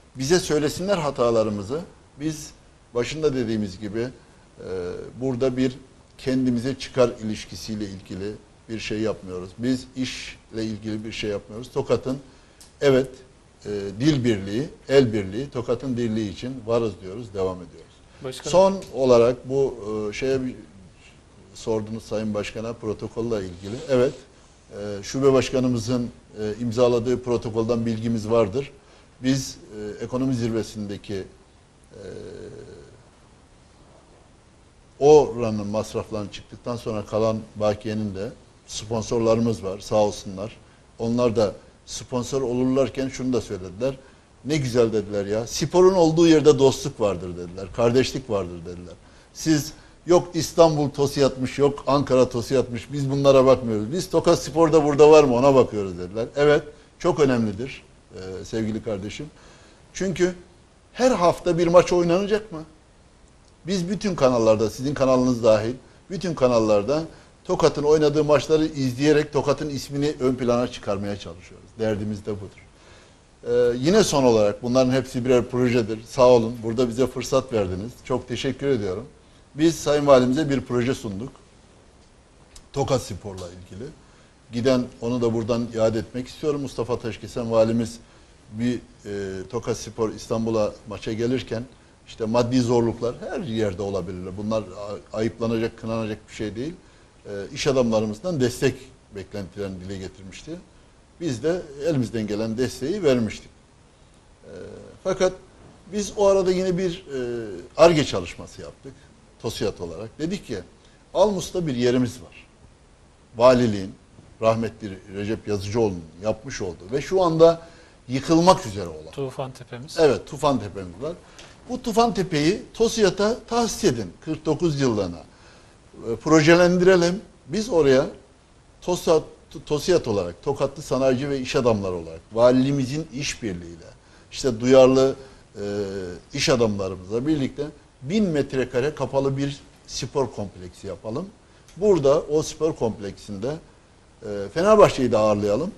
Bize söylesinler hatalarımızı. Biz başında dediğimiz gibi e, burada bir kendimize çıkar ilişkisiyle ilgili bir şey yapmıyoruz. Biz işle ilgili bir şey yapmıyoruz. Tokat'ın evet e, dil birliği, el birliği, Tokat'ın dirliği için varız diyoruz, devam ediyoruz. Başkanım. Son olarak bu e, şeye bir sordunuz Sayın Başkan'a protokolle ilgili. Evet, e, şube başkanımızın e, imzaladığı protokoldan bilgimiz vardır. Biz e, ekonomi zirvesindeki e, oranın masraflarını çıktıktan sonra kalan bakiyenin de sponsorlarımız var sağ olsunlar. Onlar da sponsor olurlarken şunu da söylediler. Ne güzel dediler ya. Sporun olduğu yerde dostluk vardır dediler. Kardeşlik vardır dediler. Siz yok İstanbul TOSİAD'mış, yok Ankara TOSİAD'mış. Biz bunlara bakmıyoruz. Biz Tokat Spor'da burada var mı ona bakıyoruz dediler. Evet, çok önemlidir e, sevgili kardeşim. Çünkü her hafta bir maç oynanacak mı? Biz bütün kanallarda, sizin kanalınız dahil, bütün kanallarda Tokat'ın oynadığı maçları izleyerek Tokat'ın ismini ön plana çıkarmaya çalışıyoruz. Derdimiz de budur. Ee, yine son olarak bunların hepsi birer projedir. Sağ olun. Burada bize fırsat verdiniz. Çok teşekkür ediyorum. Biz Sayın Valimize bir proje sunduk. Tokat Spor'la ilgili. Giden onu da buradan iade etmek istiyorum. Mustafa Taşkesen Valimiz bir e, Tokat Spor İstanbul'a maça gelirken işte maddi zorluklar her yerde olabilirler. Bunlar ayıplanacak, kınanacak bir şey değil. E, iş adamlarımızdan destek beklentilerini dile getirmişti. Biz de elimizden gelen desteği vermiştik. E, fakat biz o arada yine bir Ar-Ge çalışması yaptık. TOSİAD olarak. Dedik ki Almus'ta bir yerimiz var. Valiliğin, rahmetli Recep Yazıcıoğlu'nun yapmış olduğu ve şu anda yıkılmak üzere olan. Tufan Tepemiz. Evet, Tufan Tepemiz var. Bu Tufan Tepe'yi TOSİAD'a tahsis edin kırk dokuz yıllığına. E, projelendirelim. Biz oraya TOSİAD, TOSİAD olarak, Tokatlı Sanayici ve İş Adamları olarak, valiliğimizin işbirliğiyle, işte duyarlı e, iş adamlarımızla birlikte bin metrekare kapalı bir spor kompleksi yapalım. Burada o spor kompleksinde e, Fenerbahçe'yi de ağırlayalım.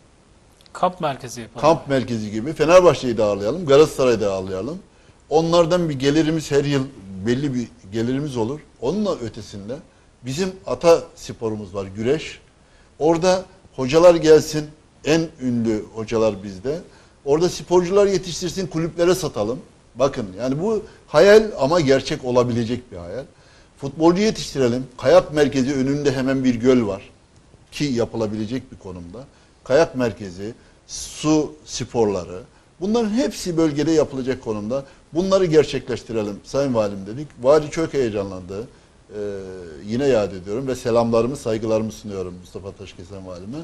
Kamp merkezi yapalım. Kamp merkezi gibi Fenerbahçe'yi de ağırlayalım. Galatasaray'ı da ağırlayalım. Onlardan bir gelirimiz her yıl belli bir gelirimiz olur. Onunla ötesinde bizim ata sporumuz var, güreş. Orada hocalar gelsin. En ünlü hocalar bizde. Orada sporcular yetiştirsin, kulüplere satalım. Bakın yani bu hayal ama gerçek olabilecek bir hayal. Futbolcu yetiştirelim. Kayak merkezi önünde hemen bir göl var. Ki yapılabilecek bir konumda. Kayak merkezi, su sporları. Bunların hepsi bölgede yapılacak konumda. Bunları gerçekleştirelim. Sayın Valim dedik. Vali çok heyecanlandı. Ee, yine yad ediyorum ve selamlarımı, saygılarımı sunuyorum Mustafa Taşkesen Valime.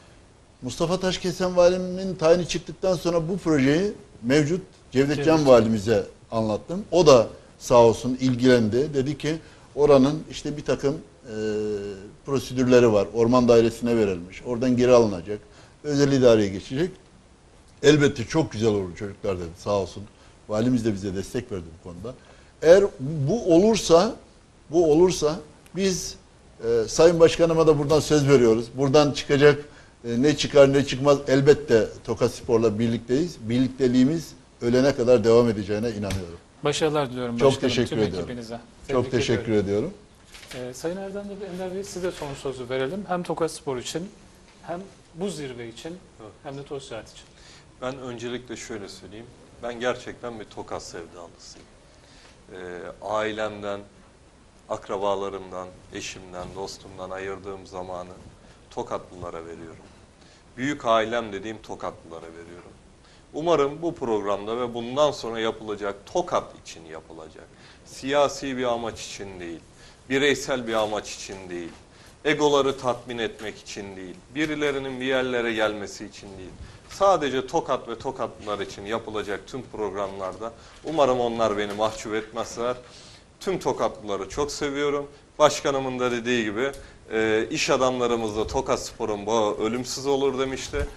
Mustafa Taşkesen Valimin tayini çıktıktan sonra bu projeyi mevcut Cevdetcan evet. Valimize anlattım. O da sağ olsun ilgilendi. Dedi ki oranın işte bir takım e, prosedürleri var. Orman dairesine verilmiş. Oradan geri alınacak. Özel idareye geçecek. Elbette çok güzel olur çocuklar dedi. Sağ olsun. Valimiz de bize destek verdi bu konuda. Eğer bu olursa bu olursa biz e, Sayın Başkanıma da buradan söz veriyoruz. Buradan çıkacak e, ne çıkar ne çıkmaz elbette Tokat Spor'la birlikteyiz. Birlikteliğimiz ölene kadar devam edeceğine inanıyorum. Başarılar diliyorum Çok başkanım, teşekkür tüm ediyorum. ekibinize. Çok Tebrik teşekkür ediyorum. ediyorum. Ee, Sayın Erdem ve Ender Bey size son sözü verelim. Hem Tokat Spor için hem bu zirve için Evet. hem de TOSİAD için. Ben öncelikle şöyle söyleyeyim. Ben gerçekten bir Tokat sevdalısıyım. Ee, ailemden, akrabalarımdan, eşimden, dostumdan ayırdığım zamanı Tokatlılara veriyorum. Büyük ailem dediğim Tokatlılara veriyorum. Umarım bu programda ve bundan sonra yapılacak Tokat için yapılacak. Siyasi bir amaç için değil, bireysel bir amaç için değil, egoları tatmin etmek için değil, birilerinin bir yerlere gelmesi için değil. Sadece Tokat ve Tokatlılar için yapılacak tüm programlarda umarım onlar beni mahcup etmezler. Tüm Tokatlıları çok seviyorum. Başkanımın da dediği gibi e, iş adamlarımız da Tokat Spor'un bağı ölümsüz olur demişti.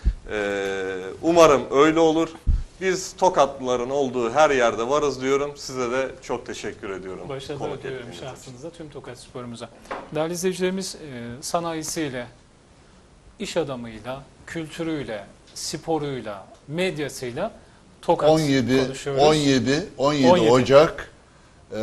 E, umarım öyle olur. Biz Tokatlıların olduğu her yerde varız diyorum. Size de çok teşekkür ediyorum. Başarılar diliyorum şahsınıza, tüm Tokat Spor'umuza. Değerli izleyicilerimiz, e, sanayisiyle, iş adamıyla, kültürüyle, sporuyla, medyasıyla Tokat on yedi konuşuyoruz. on yedi on yedi on yedi. Ocak e,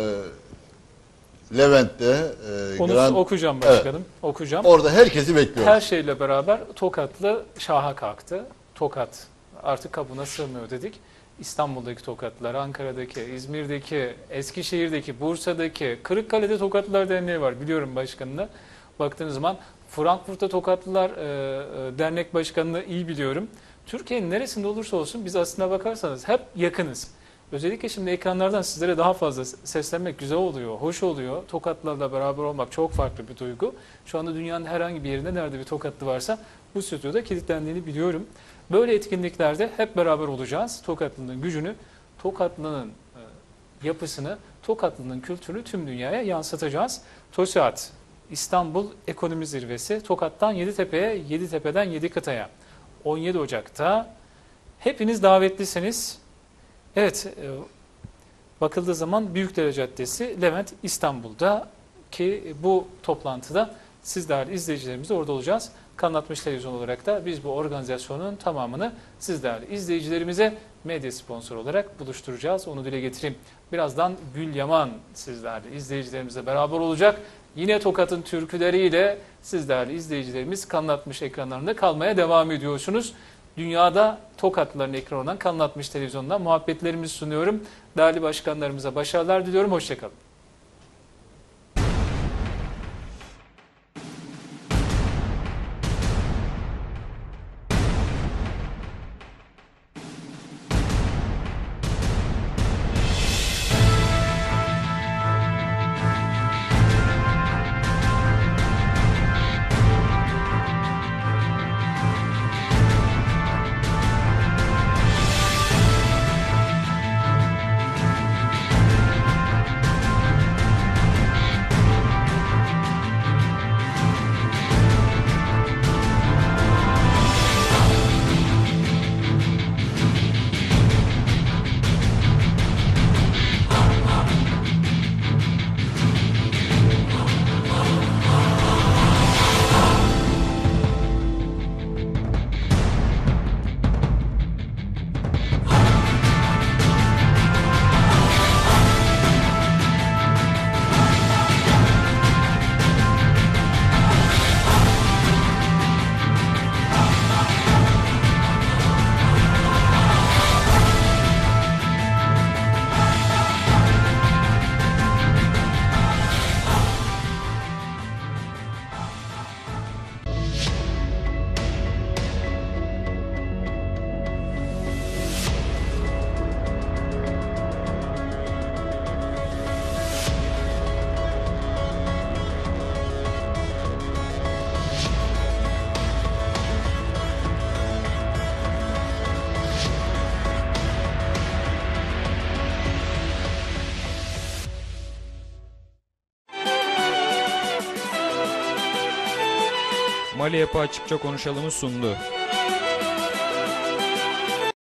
Levent'te e, Onu Grand- okuyacağım Evet. başkanım. Okuyacağım. Orada herkesi bekliyoruz. Her şeyle beraber Tokatlı şaha kalktı. Tokat artık kabına sığmıyor dedik. İstanbul'daki Tokatlılar, Ankara'daki, İzmir'deki, Eskişehir'deki, Bursa'daki, Kırıkkale'de Tokatlılar Derneği var biliyorum başkanını. Baktığınız zaman Frankfurt'ta Tokatlılar e, e, Dernek Başkanı'nı iyi biliyorum. Türkiye'nin neresinde olursa olsun biz aslına bakarsanız hep yakınız. Özellikle şimdi ekranlardan sizlere daha fazla seslenmek güzel oluyor, hoş oluyor. Tokatlılarla beraber olmak çok farklı bir duygu. Şu anda dünyanın herhangi bir yerinde nerede bir Tokatlı varsa bu stüdyoda kilitlendiğini biliyorum. Böyle etkinliklerde hep beraber olacağız. Tokatlı'nın gücünü, Tokatlı'nın e, yapısını, Tokatlı'nın kültürünü tüm dünyaya yansıtacağız. TOSİAD, İstanbul Ekonomi Zirvesi, Tokat'tan Yeditepe'ye, Yeditepe'den Yedi Kıta'ya. on yedi Ocak'ta hepiniz davetlisiniz. Evet, e, bakıldığı zaman Büyükdere Caddesi, Levent, İstanbul'da ki bu toplantıda siz değerli izleyicilerimiz orada olacağız. Kanal altmış Televizyon olarak da biz bu organizasyonun tamamını siz değerli izleyicilerimize medya sponsor olarak buluşturacağız. Onu dile getireyim. Birazdan Gül Yaman siz değerli izleyicilerimizle beraber olacak. Yine Tokat'ın türküleriyle siz değerli izleyicilerimiz Kanal altmış ekranlarında kalmaya devam ediyorsunuz. Dünyada Tokatlıların ekranından Kanal altmış Televizyon'dan muhabbetlerimizi sunuyorum. Değerli başkanlarımıza başarılar diliyorum. Hoşçakalın. Mali Yapı Açıkça Konuşalım'ı sundu.